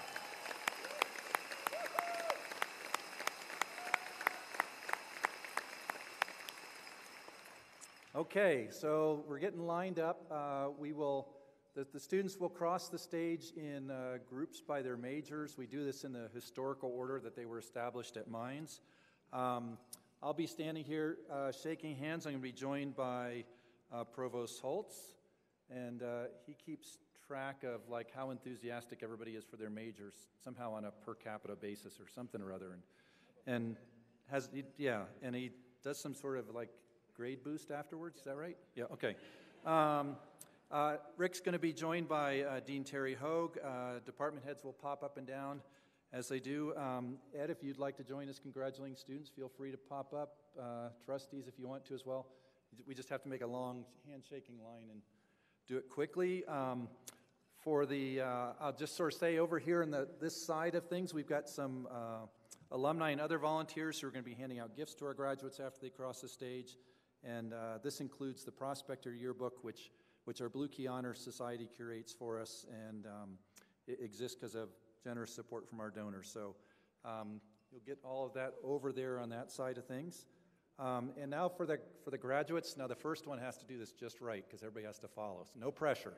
Okay, so we're getting lined up. Uh, we will, the, the students will cross the stage in uh, groups by their majors. We do this in the historical order that they were established at Mines. Um, I'll be standing here uh, shaking hands. I'm going to be joined by uh, Provost Holtz, and uh, he keeps track of like how enthusiastic everybody is for their majors, somehow on a per capita basis or something or other, and and has yeah, and he does some sort of like grade boost afterwards. Is that right? Yeah. Okay. Um, uh, Rick's going to be joined by uh, Dean Terry Hogue. Uh, department heads will pop up and down as they do. Um, Ed, if you'd like to join us congratulating students, feel free to pop up. Uh, trustees, if you want to as well. We just have to make a long handshaking line and do it quickly. Um, for the, uh, I'll just sort of say over here on the this side of things, we've got some uh, alumni and other volunteers who are going to be handing out gifts to our graduates after they cross the stage. And uh, this includes the Prospector Yearbook, which which our Blue Key Honor Society curates for us, and um, it exists because of generous support from our donors. So um, you'll get all of that over there on that side of things. Um, and now for the for the graduates. Now the first one has to do this just right because everybody has to follow. So no pressure.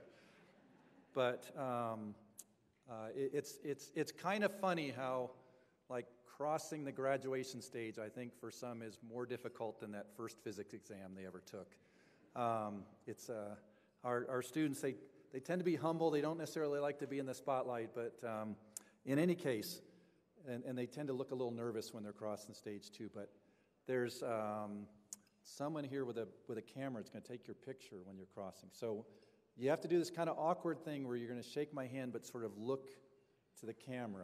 But um, uh, it, it's it's it's kind of funny how like crossing the graduation stage, I think for some is more difficult than that first physics exam they ever took. Um, it's uh, our our students they they tend to be humble. They don't necessarily like to be in the spotlight, but um, in any case, and, and they tend to look a little nervous when they're crossing the stage too. But there's um, someone here with a with a camera that's going to take your picture when you're crossing. So you have to do this kind of awkward thing where you're going to shake my hand but sort of look to the camera.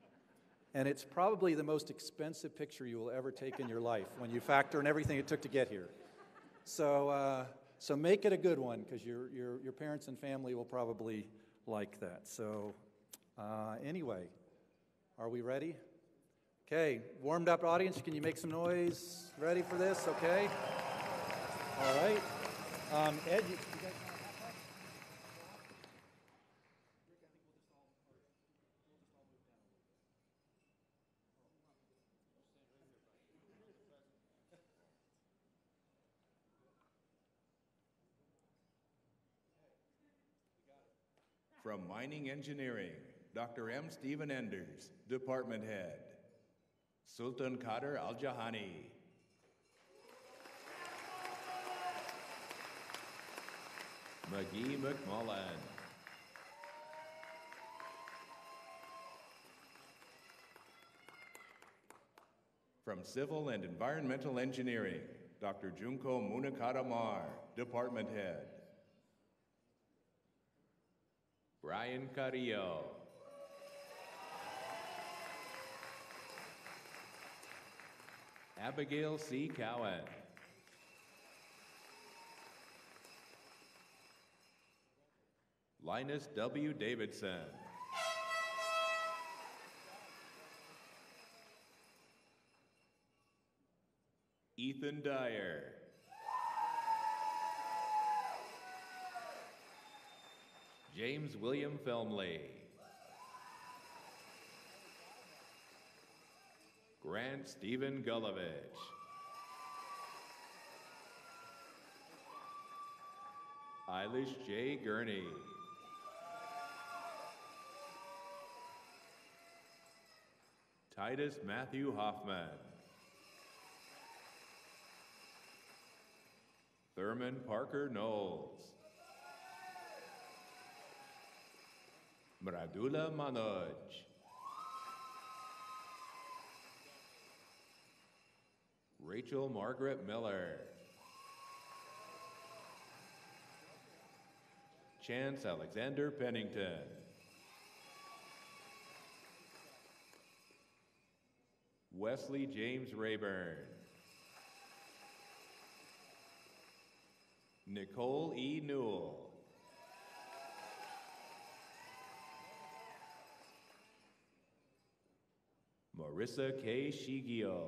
And it's probably the most expensive picture you will ever take in your life when you factor in everything it took to get here. So uh, so make it a good one because your, your, your parents and family will probably like that. So uh, anyway, are we ready? Okay, warmed up audience, can you make some noise? Ready for this? Okay. All right. Um, Ed, you, you guys From Mining Engineering, Doctor M. Stephen Enders, Department Head. Sultan Qadir Al-Jahani. McGee McMullen. From Civil and Environmental Engineering, Doctor Junko Munakata Mar, Department Head. Brian Carrillo. Abigail C. Cowan. Linus W. Davidson. Ethan Dyer. James William Felmley. Grant Stephen Gullovich. Eilish J. Gurney. Titus Matthew Hoffman. Thurman Parker Knowles. Mradula Manoj. Rachel Margaret Miller. Chance Alexander Pennington. Wesley James Rayburn. Nicole E. Newell. Marissa K. Shigio.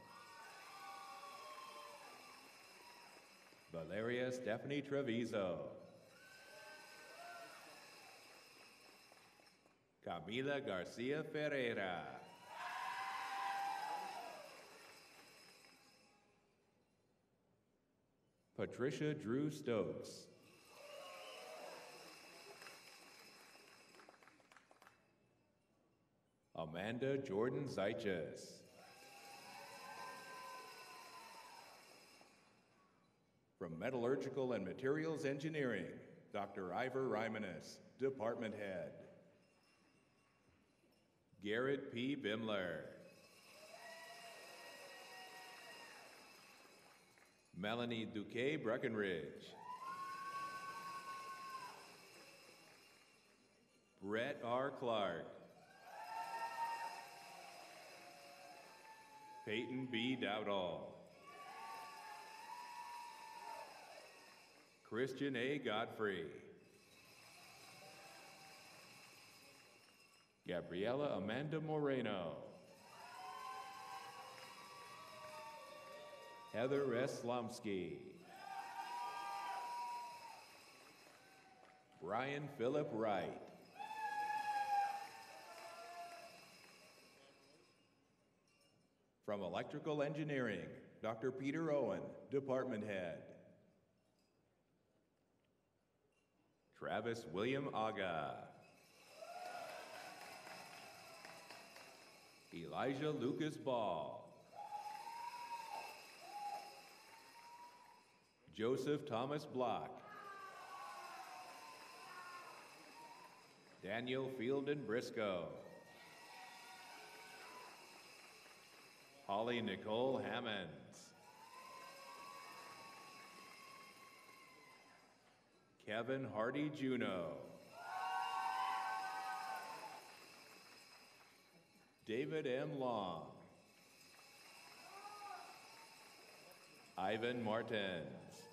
Valeria Stephanie Treviso. Camila Garcia Ferreira. Patricia Drew Stokes. Amanda Jordan Zeiches. From Metallurgical and Materials Engineering, Doctor Ivor Rymanis, Department Head. Garrett P. Bimler. Melanie Duque Breckenridge. Brett R. Clark. Peyton B. Dowdall. Christian A. Godfrey. Gabriela Amanda Moreno. Heather S. Slomsky. Brian Philip Wright. From Electrical Engineering, Doctor Peter Owen, Department Head. Travis William Aga. Elijah Lucas Ball. Joseph Thomas Block. Daniel Fielden Briscoe. Holly Nicole Hammonds. Kevin Hardy Juno. David M. Long. Ivan Martins.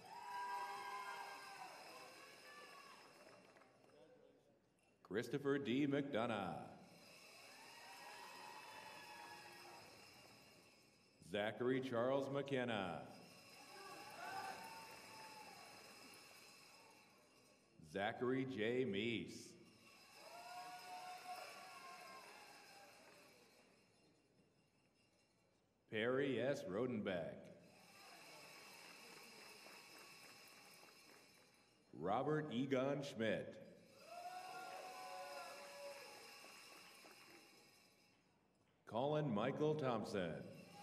Christopher D. McDonough. Zachary Charles McKenna. Zachary J. Meese. Perry S. Rodenbeck. Robert Egon Schmidt. Colin Michael Thompson.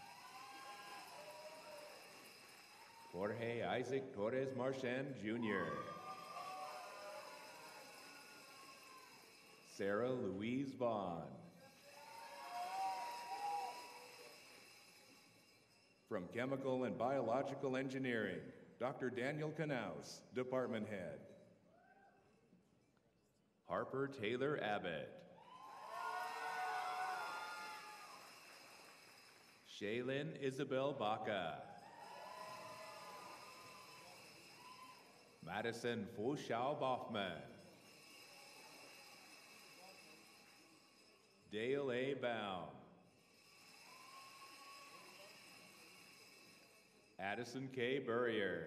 Jorge Isaac Torres Marchand, Junior Sarah Louise Vaughn. From Chemical and Biological Engineering, Doctor Daniel Knaus, Department Head. Harper Taylor Abbott. Shaylin Isabel Baca. Madison Fushao Boffman. Dale A. Baum. Addison K. Burrier.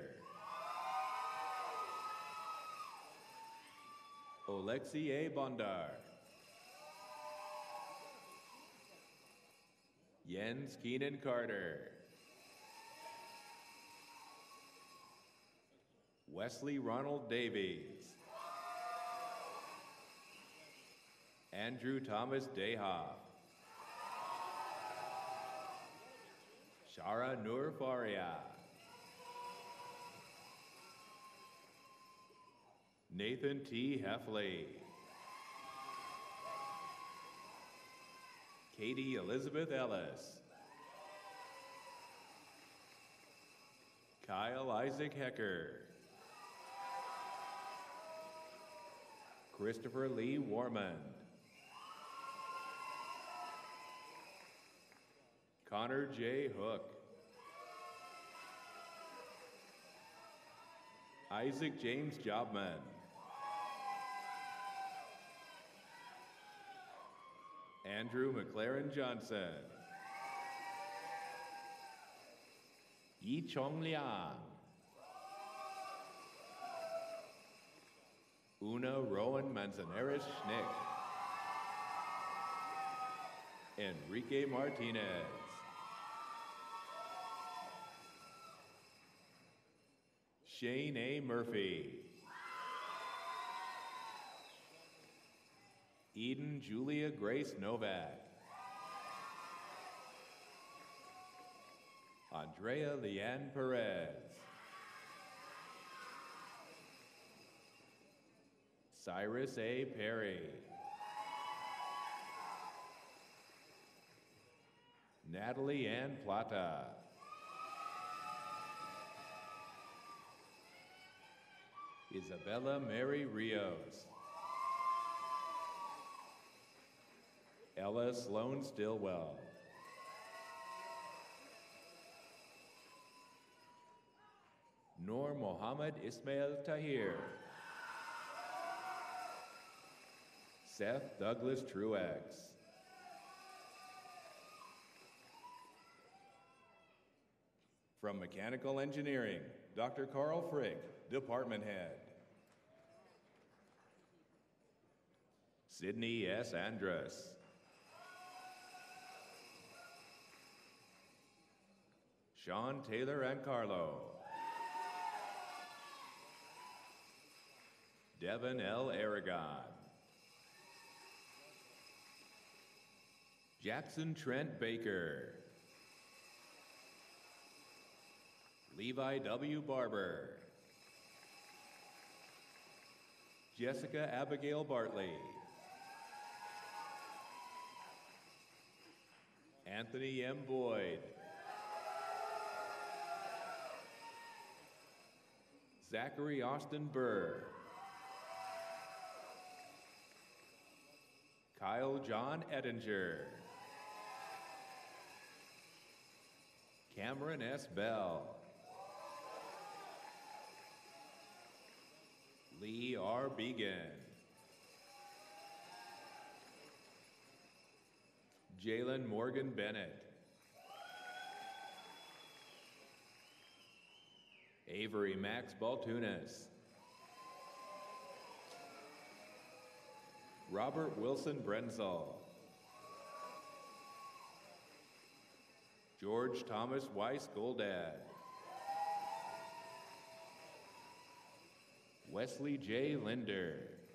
Olexi A. Bondar. Jens Keenan Carter. Wesley Ronald Davies. Andrew Thomas Dayhoff. Shara Nur Faria. Nathan T. Heffley. Katie Elizabeth Ellis. Kyle Isaac Hecker. Christopher Lee Warman. Connor J. Hook. Isaac James Jobman. Andrew McLaren Johnson. Yi Chong Liang. Una Rowan Manzanares Schnick. Enrique Martinez. Shane A. Murphy. Eden Julia Grace Novak. Andrea Leanne Perez. Cyrus A. Perry. Natalie Ann Plata. Isabella Mary Rios. Ella Sloan Stillwell. Noor Mohammed Ismail Tahir. Seth Douglas Truex. From Mechanical Engineering, Doctor Carl Frick, Department Head. Sydney S. Andrus. Sean Taylor and Carlo. Devin L. Aragon. Jackson Trent Baker. Levi W. Barber. Jessica Abigail Bartley. Anthony M. Boyd. Zachary Austin Burr. Kyle John Ettinger. Cameron S. Bell. Lee R. Began. Jalen Morgan Bennett. Avery Max Baltunas. Robert Wilson Brenzel. George Thomas Weiss Goldad. Wesley J. Linder.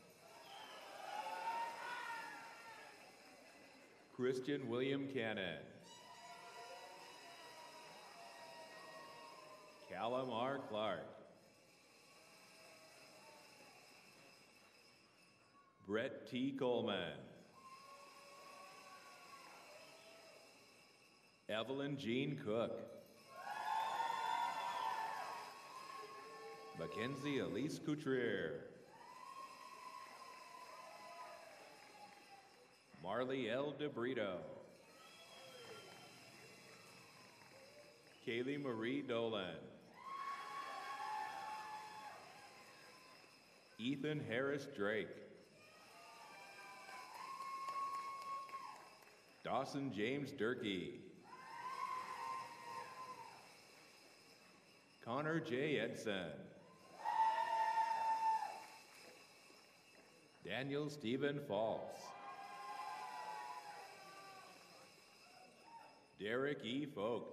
Christian William Cannon. Callum R. Clark. Brett T. Coleman. Evelyn Jean Cook. Mackenzie Elise Coutrier. Marley L. DeBrito. Kaylee Marie Dolan. Ethan Harris Drake. Dawson James Durkee. Connor J. Edson. Daniel Stephen Falls. Derek E. Vogt.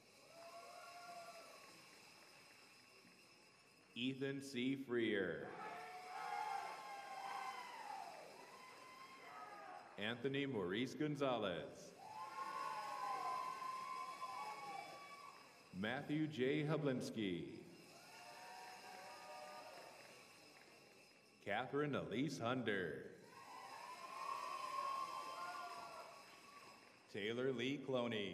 Ethan C. Freer. Anthony Maurice Gonzalez. Matthew J. Hublinski. Catherine Elise Hunder. Taylor Lee Cloney.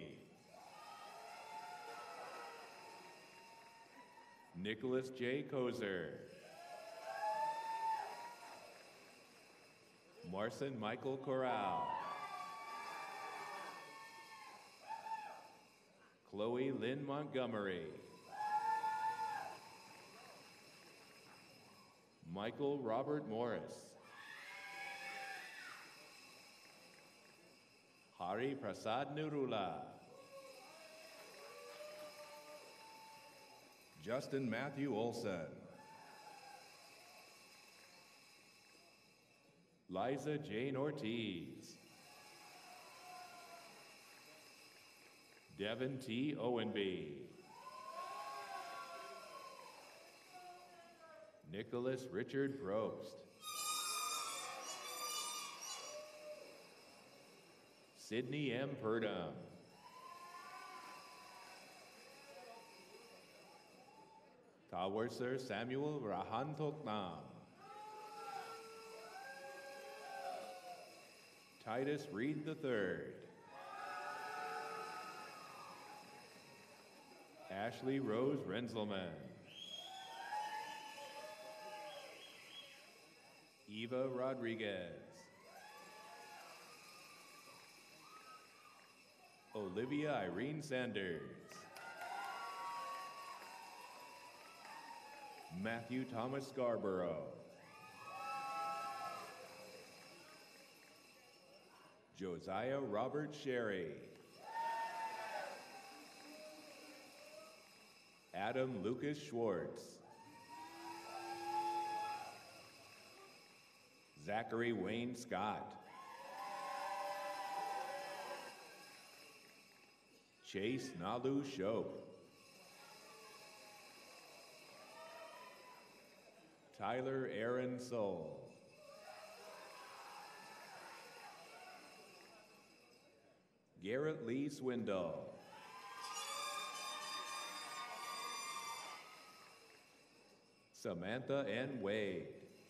Nicholas J. Kozer. Marcin Michael Corral. Chloe Lynn Montgomery. Michael Robert Morris. Hari Prasad Nurula. Justin Matthew Olson. Liza Jane Ortiz. Devin T. Owenby. Nicholas Richard Probst. Sydney M. Purdom. Tawarser Samuel Rahan Toknam. Titus Reed the third. Ashley Rose Renzelman. Eva Rodriguez. Olivia Irene Sanders. Matthew Thomas Scarborough. Josiah Robert Sherry. Adam Lucas Schwartz. Zachary Wayne Scott. Chase Nalu Shope. Tyler Aaron Soul. Garrett Lee Swindle. Samantha N. Wade.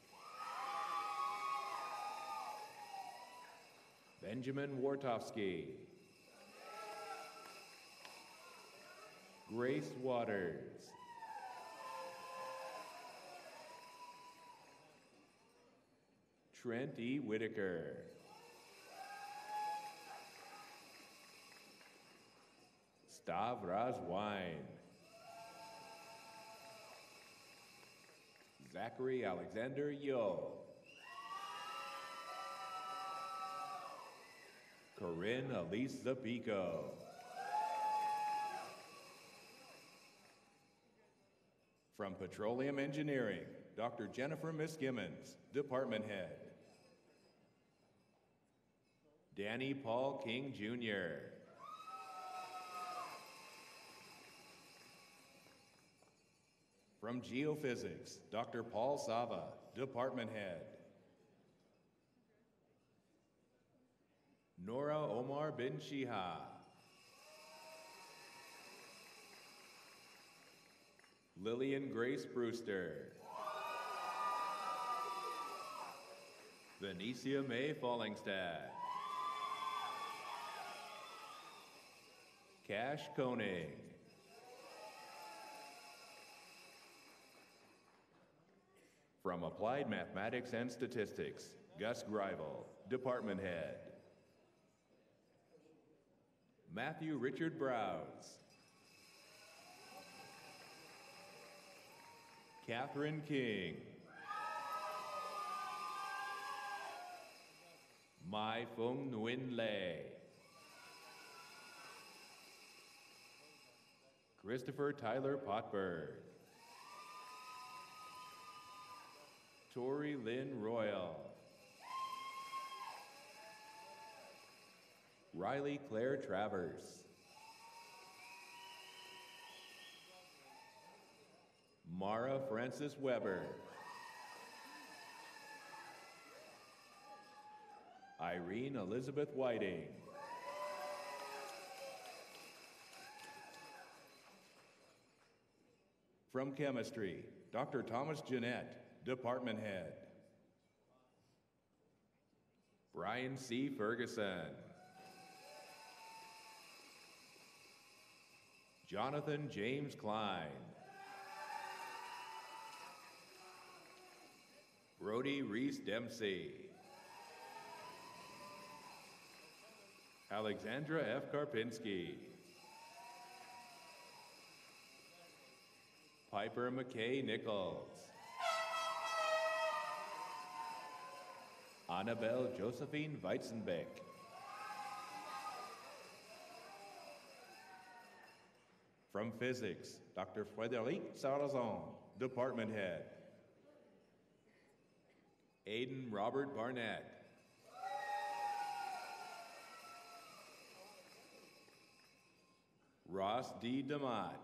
Benjamin Wartofsky. Grace Waters. Trent E. Whitaker. Stavros Wine. Zachary Alexander Yo. Corinne Elise Zapico. From Petroleum Engineering, Doctor Jennifer Miskimmons, Department Head. Danny Paul King Junior From Geophysics, Doctor Paul Sava, Department Head. Nora Omar bin Shiha. Lillian Grace Brewster. Venicia May Fallingstad. Cash Koenig. From Applied Mathematics and Statistics, Gus Greivel, Department Head. Matthew Richard Browse. Catherine King. Mai Fung Nguyen Lei. Christopher Tyler Potberg. Tori Lynn Royal. Riley Claire Travers. Mara Frances Weber. Irene Elizabeth Whiting. From Chemistry, Doctor Thomas Jeanette, Department Head. Brian C. Ferguson. Jonathan James Klein. Brody Reese Dempsey. Alexandra F. Karpinski. Piper McKay Nichols. Annabelle Josephine Weitzenbeck. From Physics, Doctor Frédéric Salazon, Department Head. Aiden Robert Barnett. Ross D. DeMott.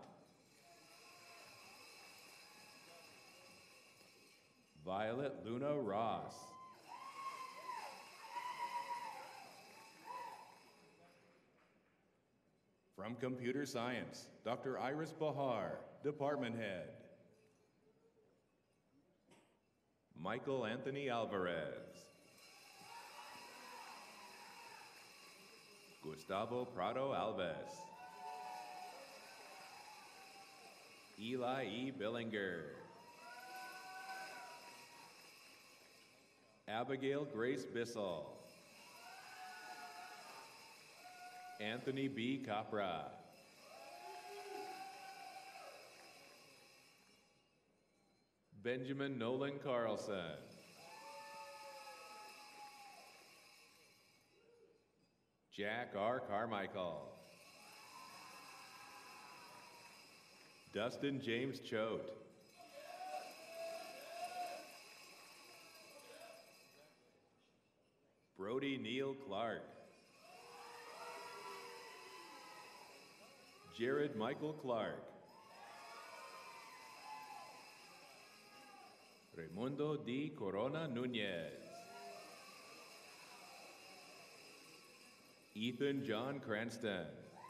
Violet Luna Ross. From Computer Science, Doctor Iris Bahar, Department Head. Michael Anthony Alvarez. Gustavo Prado Alves. Eli E. Billinger. Abigail Grace Bissell. Anthony B. Capra. Benjamin Nolan Carlson. Jack R. Carmichael. Dustin James Choate. Brody Neal Clark. Jared Michael Clark. Raimundo D. Corona Nunez. Ethan John Cranston.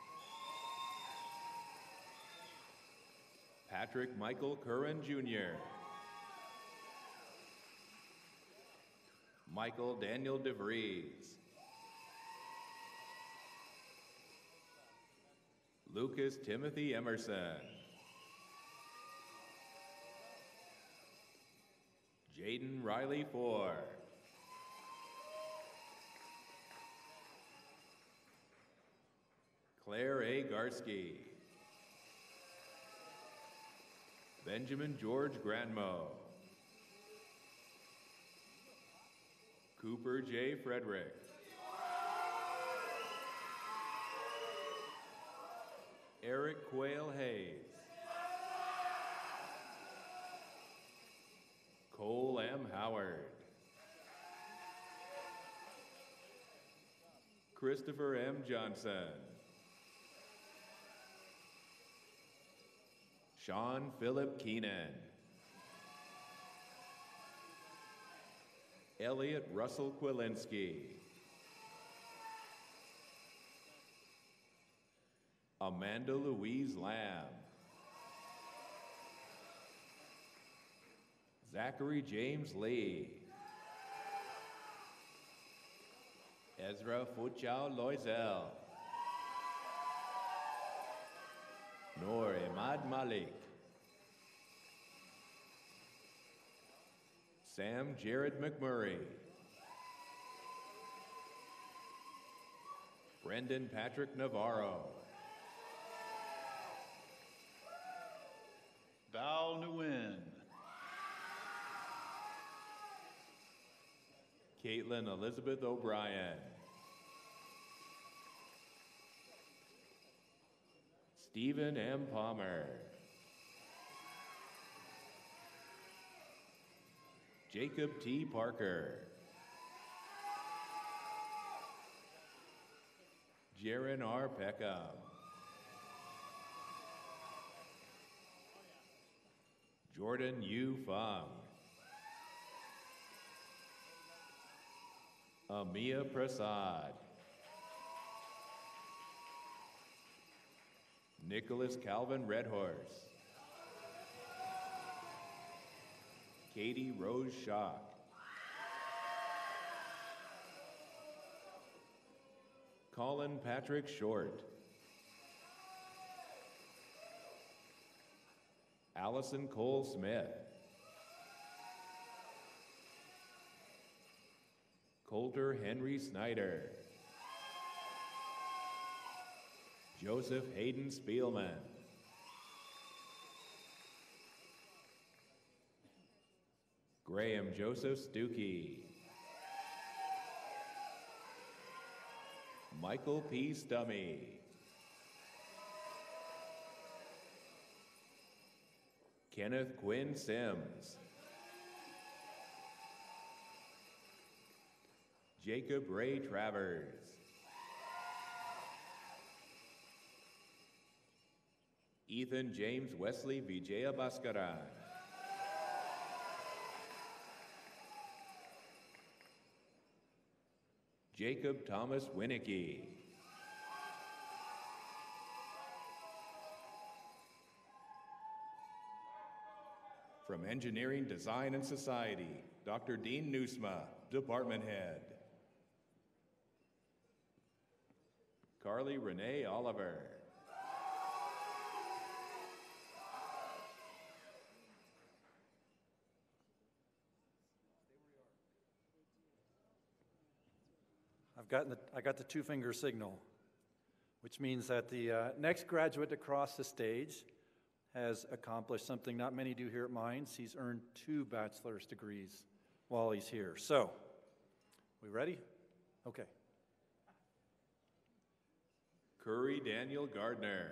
Patrick Michael Curran Junior Michael Daniel DeVries. Lucas Timothy Emerson. Jaden Riley Four. Claire A. Garsky. Benjamin George Granmo. Cooper J. Frederick. Eric Quayle Hayes. Cole M. Howard. Christopher M. Johnson. Sean Philip Keenan. Elliot Russell Kwilinski. Amanda Louise Lamb. Zachary James Lee. Ezra Fuchao Loisel. Noor Ahmad Malik. Sam Jared McMurray. Brendan Patrick Navarro. Val Nguyen. Caitlin Elizabeth O'Brien. Stephen M. Palmer. Jacob T. Parker. Jaron R. Peckham. Jordan Yu Fung. Amia Prasad. Nicholas Calvin Redhorse. Katie Rose Schock. Colin Patrick Short. Allison Cole Smith. Coulter Henry Snyder. Joseph Hayden Spielman. Graham Joseph Stuckey. Michael P. Stummy. Kenneth Quinn Sims. Jacob Ray Travers. Ethan James Wesley Vijaya Bhaskaran. Jacob Thomas Winnicky. From Engineering, Design, and Society, Doctor Dean Nusma, Department Head. Carly Renee Oliver. I've gotten the, I got the two-finger signal, which means that the uh, next graduate to cross the stage has accomplished something not many do here at Mines. He's earned two bachelor's degrees while he's here. So, we ready? Okay. Curry Daniel Gardner.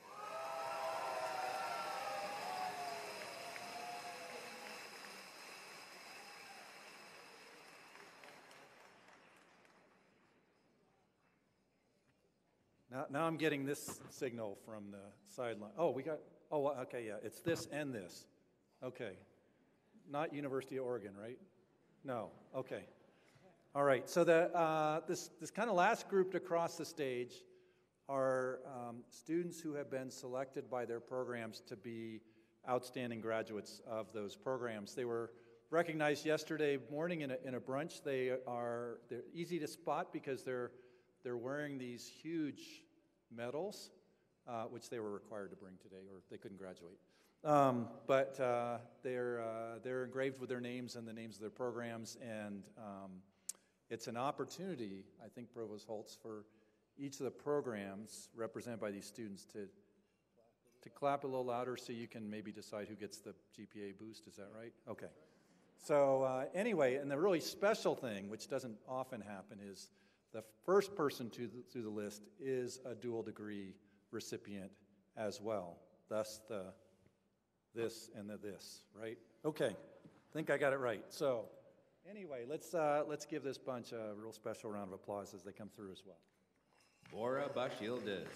Now, now I'm getting this signal from the sideline. Oh, we got, oh, okay, yeah, it's this and this. Okay. Not University of Oregon, right? No, okay. All right, so the, uh, this, this kind of last group to cross the stage are um, students who have been selected by their programs to be outstanding graduates of those programs. They were recognized yesterday morning in a, in a brunch. They are, they're easy to spot because they're They're wearing these huge medals, uh, which they were required to bring today, or they couldn't graduate. Um, but uh, they're, uh, they're engraved with their names and the names of their programs, and um, it's an opportunity, I think, Provost Holtz, for each of the programs represented by these students to, to clap a little louder so you can maybe decide who gets the G P A boost. Is that right? Okay. So uh, anyway, and the really special thing, which doesn't often happen, is the first person to the, through the list is a dual degree recipient as well. Thus the this and the this, right? Okay, I think I got it right. So anyway, let's, uh, let's give this bunch a real special round of applause as they come through as well. Bora Bashildis.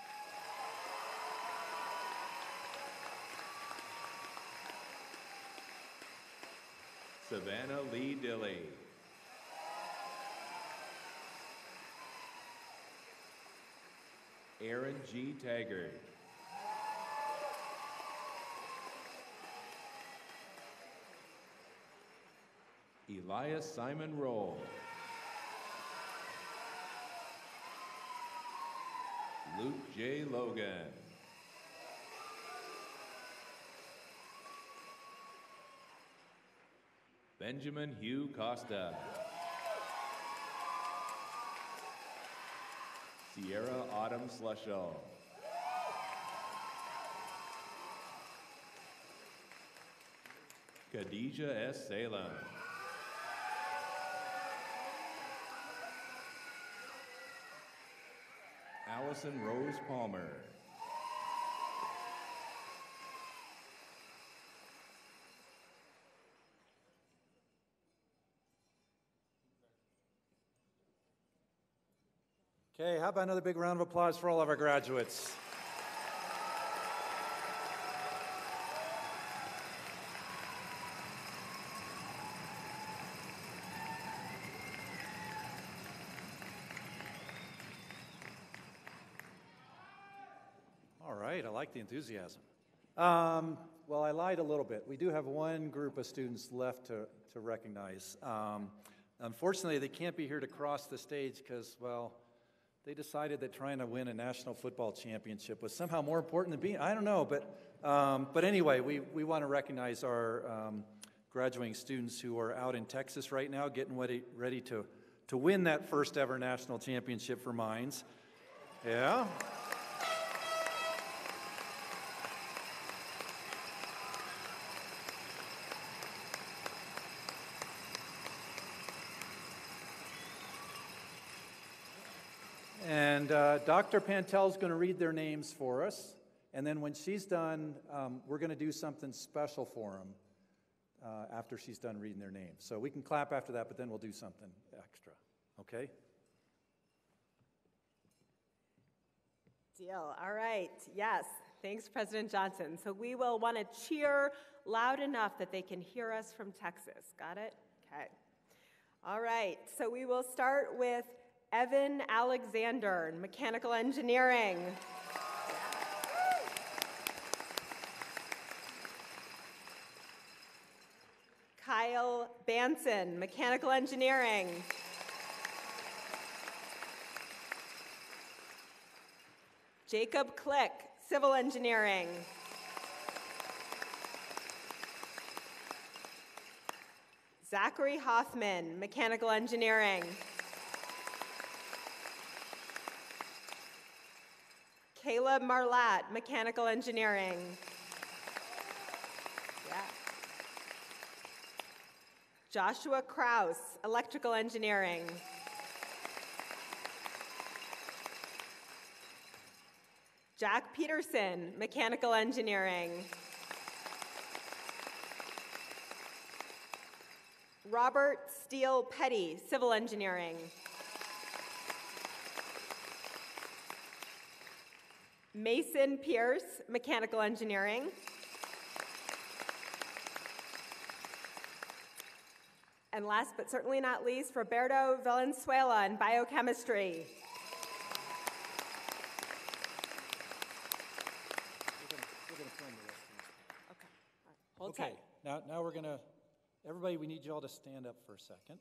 Savannah Lee Dilley. Aaron G. Taggart. Elias Simon Roll. Luke J. Logan. Benjamin Hugh Costa. Sierra Autumn Slushall. Khadijah S. Salem. Allison Rose Palmer. Okay, how about another big round of applause for all of our graduates? All right, I like the enthusiasm. Um, well, I lied a little bit. We do have one group of students left to, to recognize. Um, unfortunately, they can't be here to cross the stage because, well, they decided that trying to win a national football championship was somehow more important than being, I don't know, but, um, but anyway, we, we want to recognize our um, graduating students who are out in Texas right now getting ready, ready to, to win that first ever national championship for Mines. Yeah. And uh, Doctor Pantel's going to read their names for us, and then when she's done, um, we're going to do something special for them uh, after she's done reading their names. So we can clap after that, but then we'll do something extra, okay? Deal. All right. Yes. Thanks, President Johnson. So we will want to cheer loud enough that they can hear us from Texas. Got it? Okay. All right. So we will start with Evan Alexander, mechanical engineering. Kyle Banson, mechanical engineering. Jacob Click, civil engineering. Zachary Hoffman, mechanical engineering. Caleb Marlatt, mechanical engineering. Yeah. Joshua Kraus, electrical engineering. Jack Peterson, mechanical engineering. Robert Steele Petty, civil engineering. Mason Pierce, mechanical engineering. And last but certainly not least, Roberto Valenzuela in biochemistry. Hold okay, tight. now, now we're going to, everybody, we need you all to stand up for a second.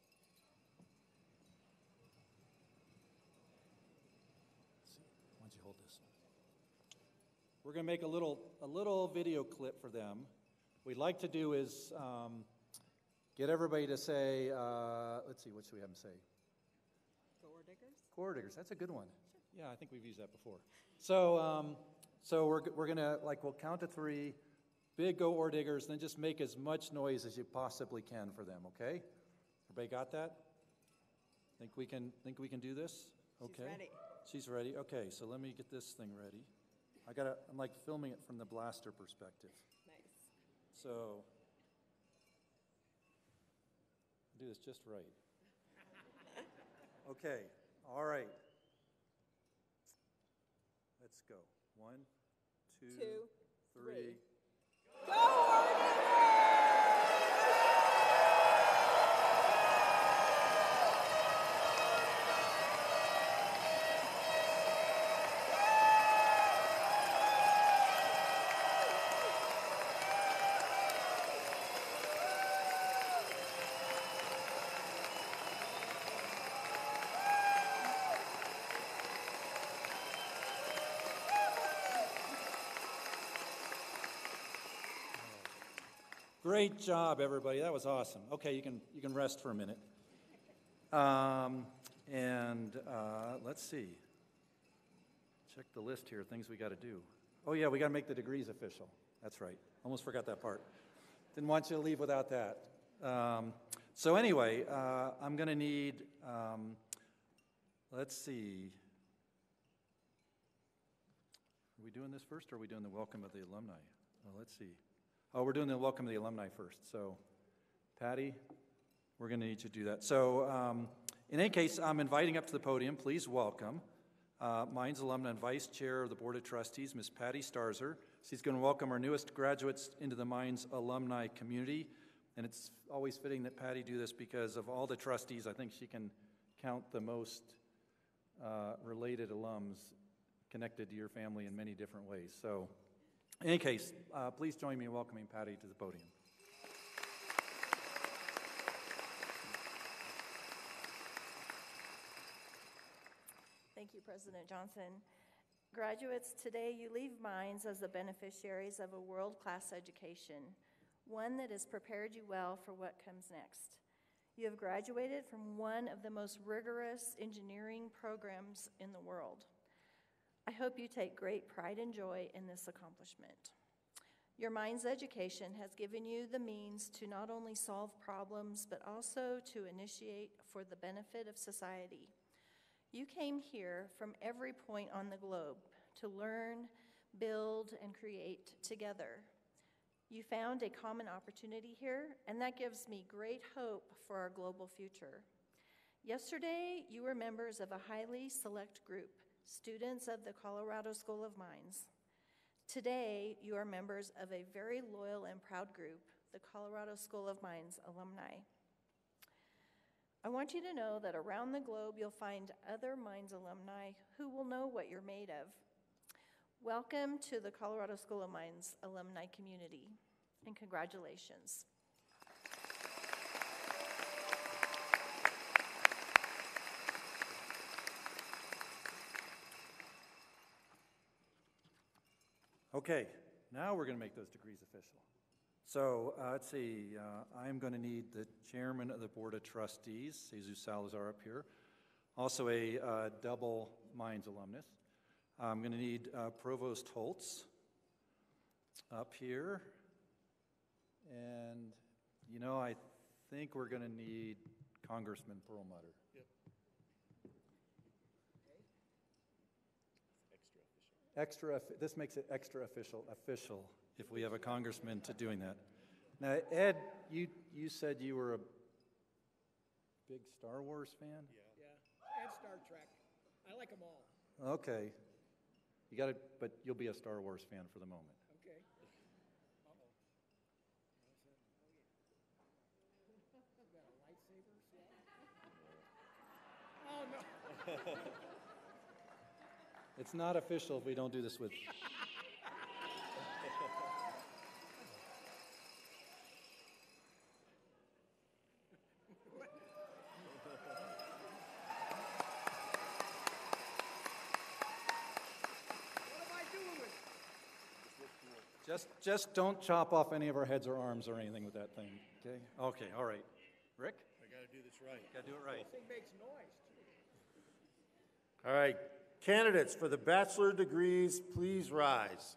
Let's see, why don't you hold this? We're going to make a little, a little video clip for them. What we'd like to do is um, get everybody to say, uh, let's see, what should we have them say? Core diggers? Core diggers, that's a good one. Sure. Yeah, I think we've used that before. So, um, so we're, we're going to, like, we'll count to three. Big go ore diggers, then just make as much noise as you possibly can for them, okay? Everybody got that? Think we can think we can do this? Okay. She's ready. She's ready. Okay, so let me get this thing ready. I gotta I'm like filming it from the blaster perspective. Nice. So do this just right. Okay, all right. Let's go. One, two, Two three. three. Go, Oregon! Great job, everybody. That was awesome. Okay, you can you can rest for a minute. Um, and uh, let's see. Check the list here. Things we got to do. Oh yeah, we got to make the degrees official. That's right. Almost forgot that part. Didn't want you to leave without that. Um, so anyway, uh, I'm going to need. Um, let's see. Are we doing this first, or are we doing the welcome of the alumni? Well, let's see. Oh, we're doing the welcome of the alumni first. So, Patty, we're going to need you to do that. So, um, in any case, I'm inviting up to the podium. Please welcome uh, Mines alumna and Vice Chair of the Board of Trustees, Miz Patty Starzer. She's going to welcome our newest graduates into the Mines alumni community. And it's always fitting that Patty do this because of all the trustees, I think she can count the most uh, related alums connected to your family in many different ways. So, in any case, uh, please join me in welcoming Patty to the podium. Thank you, you, President Johnson. Graduates, today you leave Mines as the beneficiaries of a world-class education, one that has prepared you well for what comes next. You have graduated from one of the most rigorous engineering programs in the world. I hope you take great pride and joy in this accomplishment. Your Mines education has given you the means to not only solve problems, but also to initiate for the benefit of society. You came here from every point on the globe to learn, build, and create together. You found a common opportunity here, and that gives me great hope for our global future. Yesterday, you were members of a highly select group, students of the Colorado School of Mines. Today, you are members of a very loyal and proud group, the Colorado School of Mines alumni. I want you to know that around the globe, you'll find other Mines alumni who will know what you're made of. Welcome to the Colorado School of Mines alumni community, and congratulations. Okay, now we're going to make those degrees official. So uh, let's see, uh, I'm going to need the chairman of the Board of Trustees, Jesus Salazar, up here. Also a uh, double Mines alumnus. I'm going to need uh, Provost Holtz up here. And, you know, I think we're going to need Congressman Perlmutter. Yep. Extra, offi- this makes it extra official, official if we have a congressman to doing that. Now, Ed, you, you said you were a big Star Wars fan? Yeah, and Star Trek. I like them all. Okay. You got to, but you'll be a Star Wars fan for the moment. Okay. Uh-oh. Oh, no. It's not official if we don't do this with. Just, just don't chop off any of our heads or arms or anything with that thing, okay? Okay, all right. Rick? I got to do this right. Got to do it right. This thing makes noise, too. All right. Candidates for the bachelor degrees, please rise.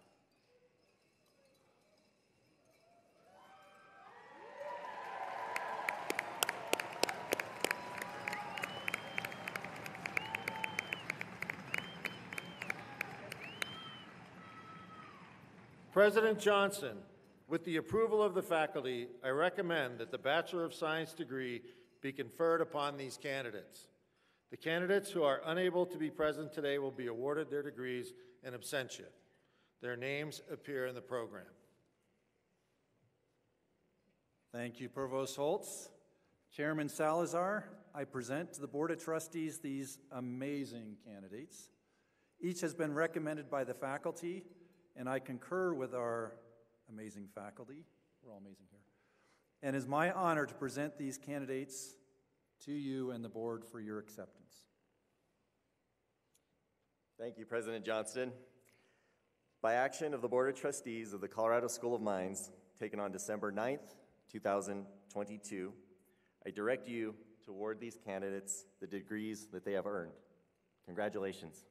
President Johnson, with the approval of the faculty, I recommend that the Bachelor of Science degree be conferred upon these candidates. The candidates who are unable to be present today will be awarded their degrees in absentia. Their names appear in the program. Thank you, Provost Holtz. Chairman Salazar, I present to the Board of Trustees these amazing candidates. Each has been recommended by the faculty, and I concur with our amazing faculty. We're all amazing here. And it's my honor to present these candidates to you and the board for your acceptance. Thank you, President Johnston. By action of the Board of Trustees of the Colorado School of Mines, taken on December ninth, two thousand twenty-two, I direct you to award these candidates the degrees that they have earned. Congratulations.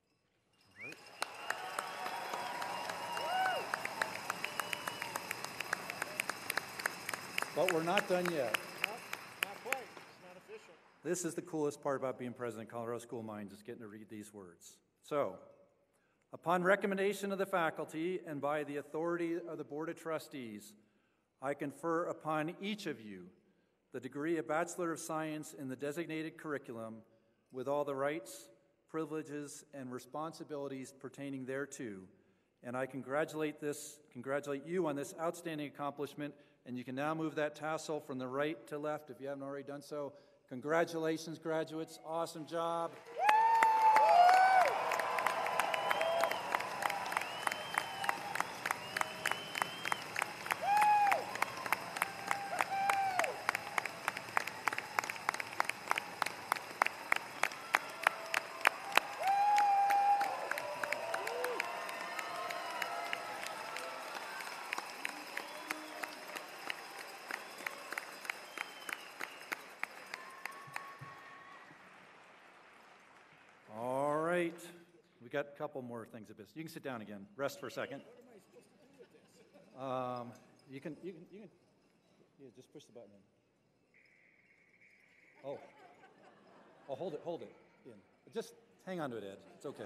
But we're not done yet. Not quite. It's not official. This is the coolest part about being president of Colorado School of Mines, is getting to read these words. So, upon recommendation of the faculty and by the authority of the Board of Trustees, I confer upon each of you the degree of Bachelor of Science in the designated curriculum with all the rights, privileges, and responsibilities pertaining thereto. And I congratulate this, congratulate you on this outstanding accomplishment. And you can now move that tassel from the right to left if you haven't already done so. Congratulations, graduates. Awesome job. got a couple more things of business. You can sit down again. Rest for a second. Um, you can, you can, you can, yeah, just push the button in. Oh. Oh, hold it, hold it in. Just hang on to it, Ed. It's okay.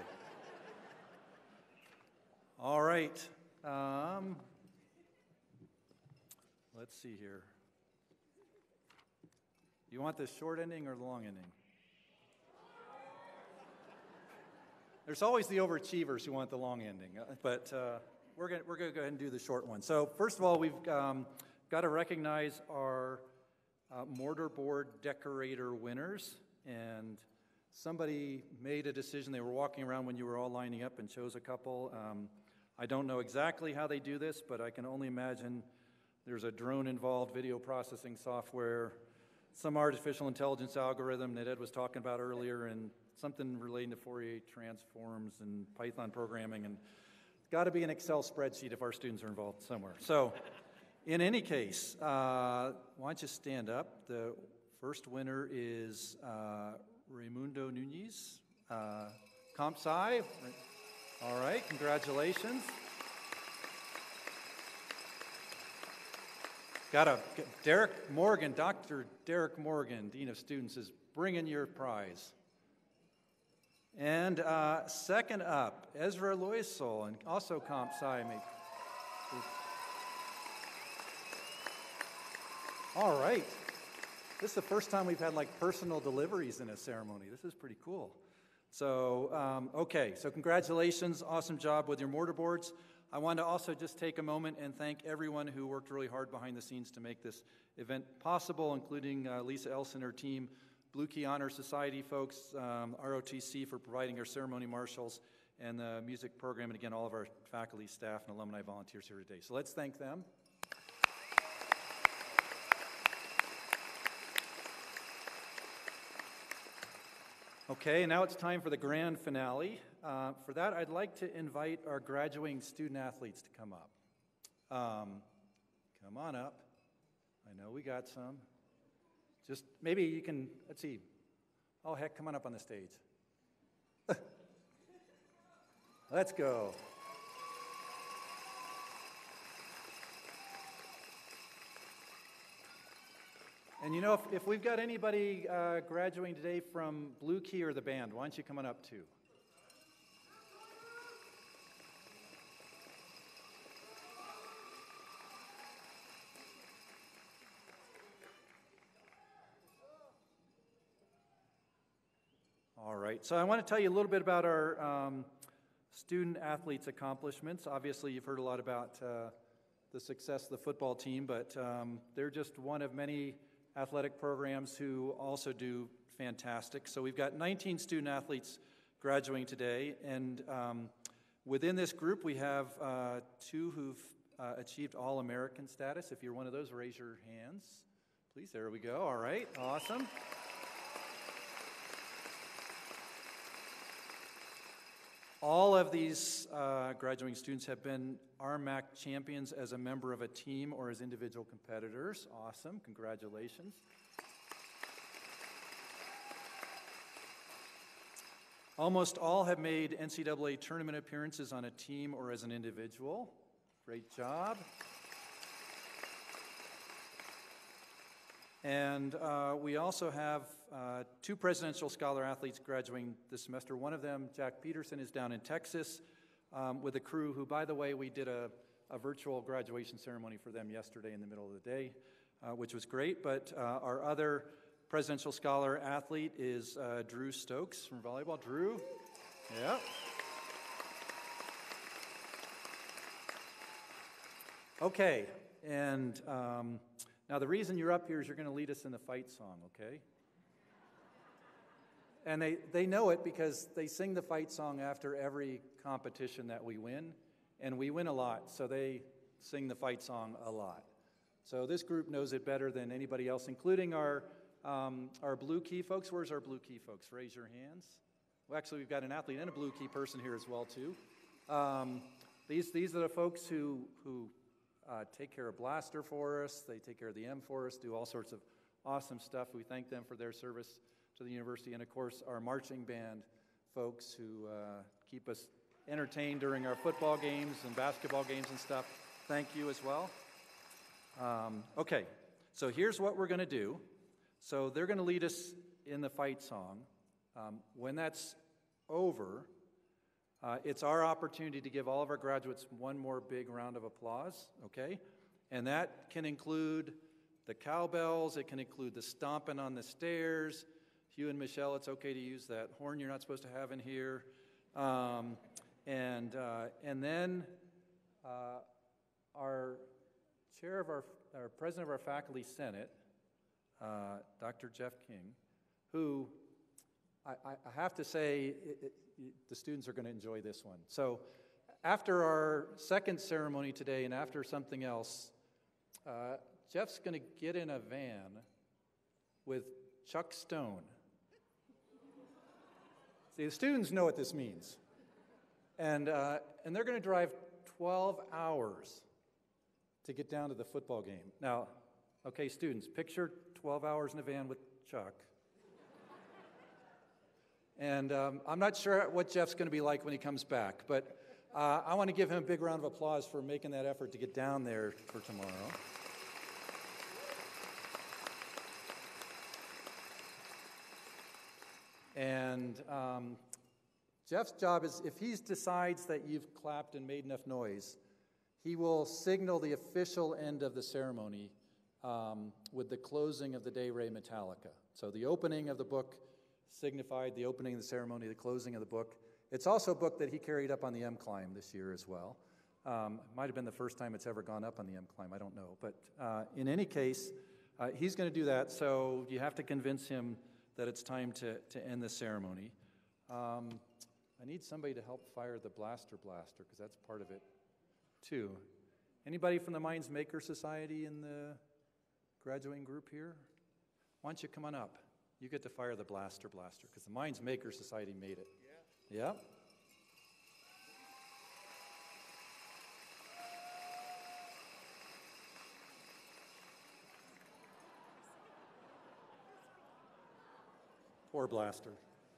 All right. Um, let's see here. You want the short ending or the long ending? There's always the overachievers who want the long ending, but uh, we're going we're to go ahead and do the short one. So first of all, we've um, got to recognize our uh, mortarboard decorator winners. And somebody made a decision. They were walking around when you were all lining up and chose a couple. Um, I don't know exactly how they do this, but I can only imagine there's a drone-involved video processing software, some artificial intelligence algorithm that Ed was talking about earlier, and something relating to Fourier transforms and Python programming, and it's got to be an Excel spreadsheet if our students are involved somewhere. So in any case, uh, why don't you stand up? The first winner is uh, Raimundo Nunez, uh, Comp Sci. All right, congratulations. Got a Derek Morgan, Doctor Derek Morgan, Dean of Students, is bringing your prize. And uh, second up, Ezra Loisel, and also Comp Sci. All right. This is the first time we've had like personal deliveries in a ceremony. This is pretty cool. So, um, okay, so congratulations, awesome job with your mortarboards. I want to also just take a moment and thank everyone who worked really hard behind the scenes to make this event possible, including uh, Lisa Elson and her team, Blue Key Honor Society folks, um, R O T C for providing our ceremony marshals, and the music program, and again, all of our faculty, staff, and alumni volunteers here today. So let's thank them. Okay, now it's time for the grand finale. Uh, for that, I'd like to invite our graduating student athletes to come up. Um, come on up. I know we got some. Just maybe you can, let's see. Oh, heck, come on up on the stage. Let's go. And you know, if, if we've got anybody uh, graduating today from Blue Key or the band, why don't you come on up too? All right, so I want to tell you a little bit about our um, student athletes' accomplishments. Obviously, you've heard a lot about uh, the success of the football team, but um, they're just one of many athletic programs who also do fantastic. So we've got nineteen student athletes graduating today, and um, within this group we have uh, two who've uh, achieved All-American status. If you're one of those, raise your hands, please. There we go. All right, awesome. All of these uh, graduating students have been R M A C champions as a member of a team or as individual competitors. Awesome, congratulations. Almost all have made N C double A tournament appearances on a team or as an individual. Great job. And uh, we also have uh, two Presidential Scholar athletes graduating this semester. One of them, Jack Peterson, is down in Texas um, with a crew who, by the way, we did a, a virtual graduation ceremony for them yesterday in the middle of the day, uh, which was great. But uh, our other Presidential Scholar athlete is uh, Drew Stokes from volleyball. Drew? Yeah. Okay, and um, now the reason you're up here is you're going to lead us in the fight song, okay? And they, they know it because they sing the fight song after every competition that we win, and we win a lot, so they sing the fight song a lot. So this group knows it better than anybody else, including our, um, our Blue Key folks. Where's our Blue Key folks? Raise your hands. Well, actually, we've got an athlete and a Blue Key person here as well, too. Um, these, these are the folks who, who uh, take care of Blaster for us. They take care of the M for us, do all sorts of awesome stuff. We thank them for their service to the university, and of course our marching band folks who uh, keep us entertained during our football games and basketball games and stuff. Thank you as well. Um, okay, so here's what we're going to do. So they're going to lead us in the fight song. Um, when that's over, uh, it's our opportunity to give all of our graduates one more big round of applause, okay? And that can include the cowbells, it can include the stomping on the stairs. Hugh and Michelle, it's okay to use that horn you're not supposed to have in here. Um, and, uh, and then uh, our chair of our, our president of our faculty senate, uh, Doctor Jeff King, who I, I have to say it, it, the students are going to enjoy this one. So after our second ceremony today and after something else, uh, Jeff's going to get in a van with Chuck Stone. See, the students know what this means. And, uh, and they're going to drive twelve hours to get down to the football game. Now, okay, students, picture twelve hours in a van with Chuck. And um, I'm not sure what Jeff's going to be like when he comes back, but uh, I want to give him a big round of applause for making that effort to get down there for tomorrow. And um, Jeff's job is, if he decides that you've clapped and made enough noise, he will signal the official end of the ceremony um, with the closing of the De Re Metallica. So the opening of the book signified the opening of the ceremony, the closing of the book. It's also a book that he carried up on the M-Climb this year as well. Um, it might have been the first time it's ever gone up on the M-Climb, I don't know. But uh, in any case, uh, he's going to do that, so you have to convince him that it's time to, to end the ceremony. Um, I need somebody to help fire the blaster blaster, because that's part of it, too. Anybody from the Mines Maker Society in the graduating group here? Why don't you come on up? You get to fire the blaster blaster, because the Mines Maker Society made it. Yeah? Yeah? Poor blaster.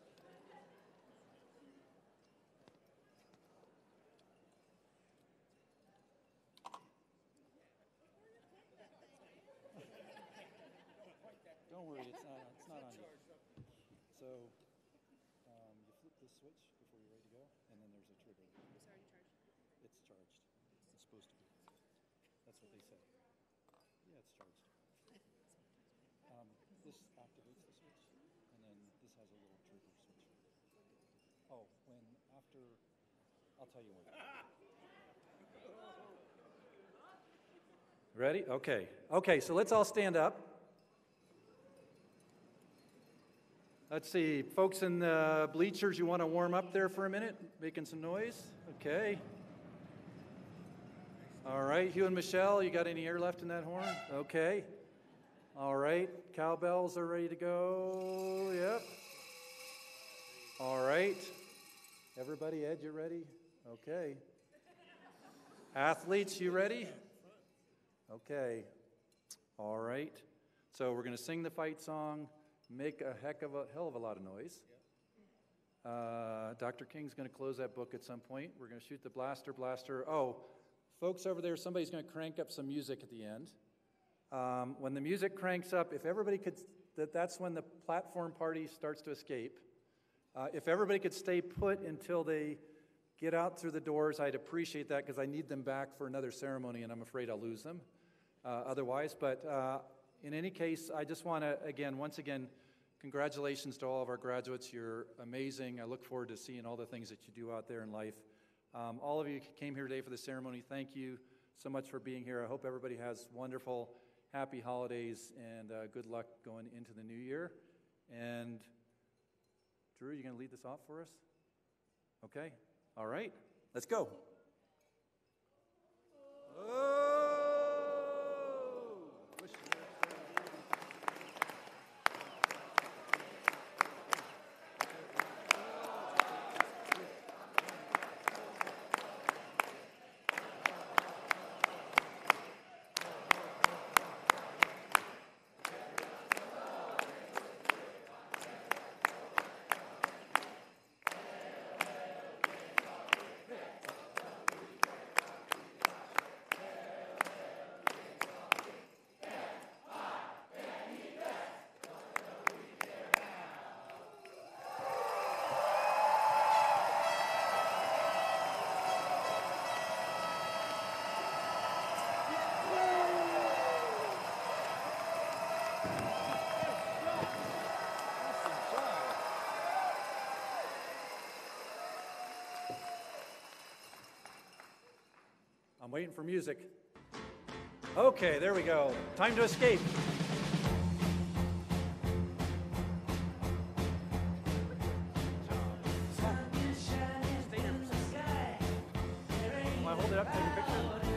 Don't worry, it's not, it's not on you. So, um, you flip this switch before you're ready to go, and then there's a trigger. It's already charged. It's charged. It's supposed to be. That's what they said. Yeah, it's charged. Um, this activates the switch, and then this has a little trigger switch. Oh, when after, I'll tell you when. Ready? Okay. Okay, so let's all stand up. Let's see, folks in the bleachers, you want to warm up there for a minute, making some noise? Okay. All right, Hugh and Michelle, you got any air left in that horn? Okay. All right, cowbells are ready to go. Yep. All right. Everybody, Ed, you ready? Okay. Athletes, you ready? Okay. All right. So we're going to sing the fight song. Make a heck of a hell of a lot of noise. Uh, Doctor King's going to close that book at some point. We're going to shoot the blaster blaster. Oh, folks over there, somebody's going to crank up some music at the end. Um, when the music cranks up, if everybody could, that, that's when the platform party starts to escape. Uh, if everybody could stay put until they get out through the doors, I'd appreciate that, because I need them back for another ceremony, and I'm afraid I'll lose them uh, otherwise. But uh, in any case, I just want to, again, once again, congratulations to all of our graduates. You're amazing. I look forward to seeing all the things that you do out there in life. Um, all of you came here today for the ceremony. Thank you so much for being here. I hope everybody has wonderful, happy holidays, and uh, good luck going into the new year. And Drew, you going to lead this off for us? Okay. All right. Let's go. Oh! I'm waiting for music. Okay, there we go. Time to escape. Want to hold it up, take a picture?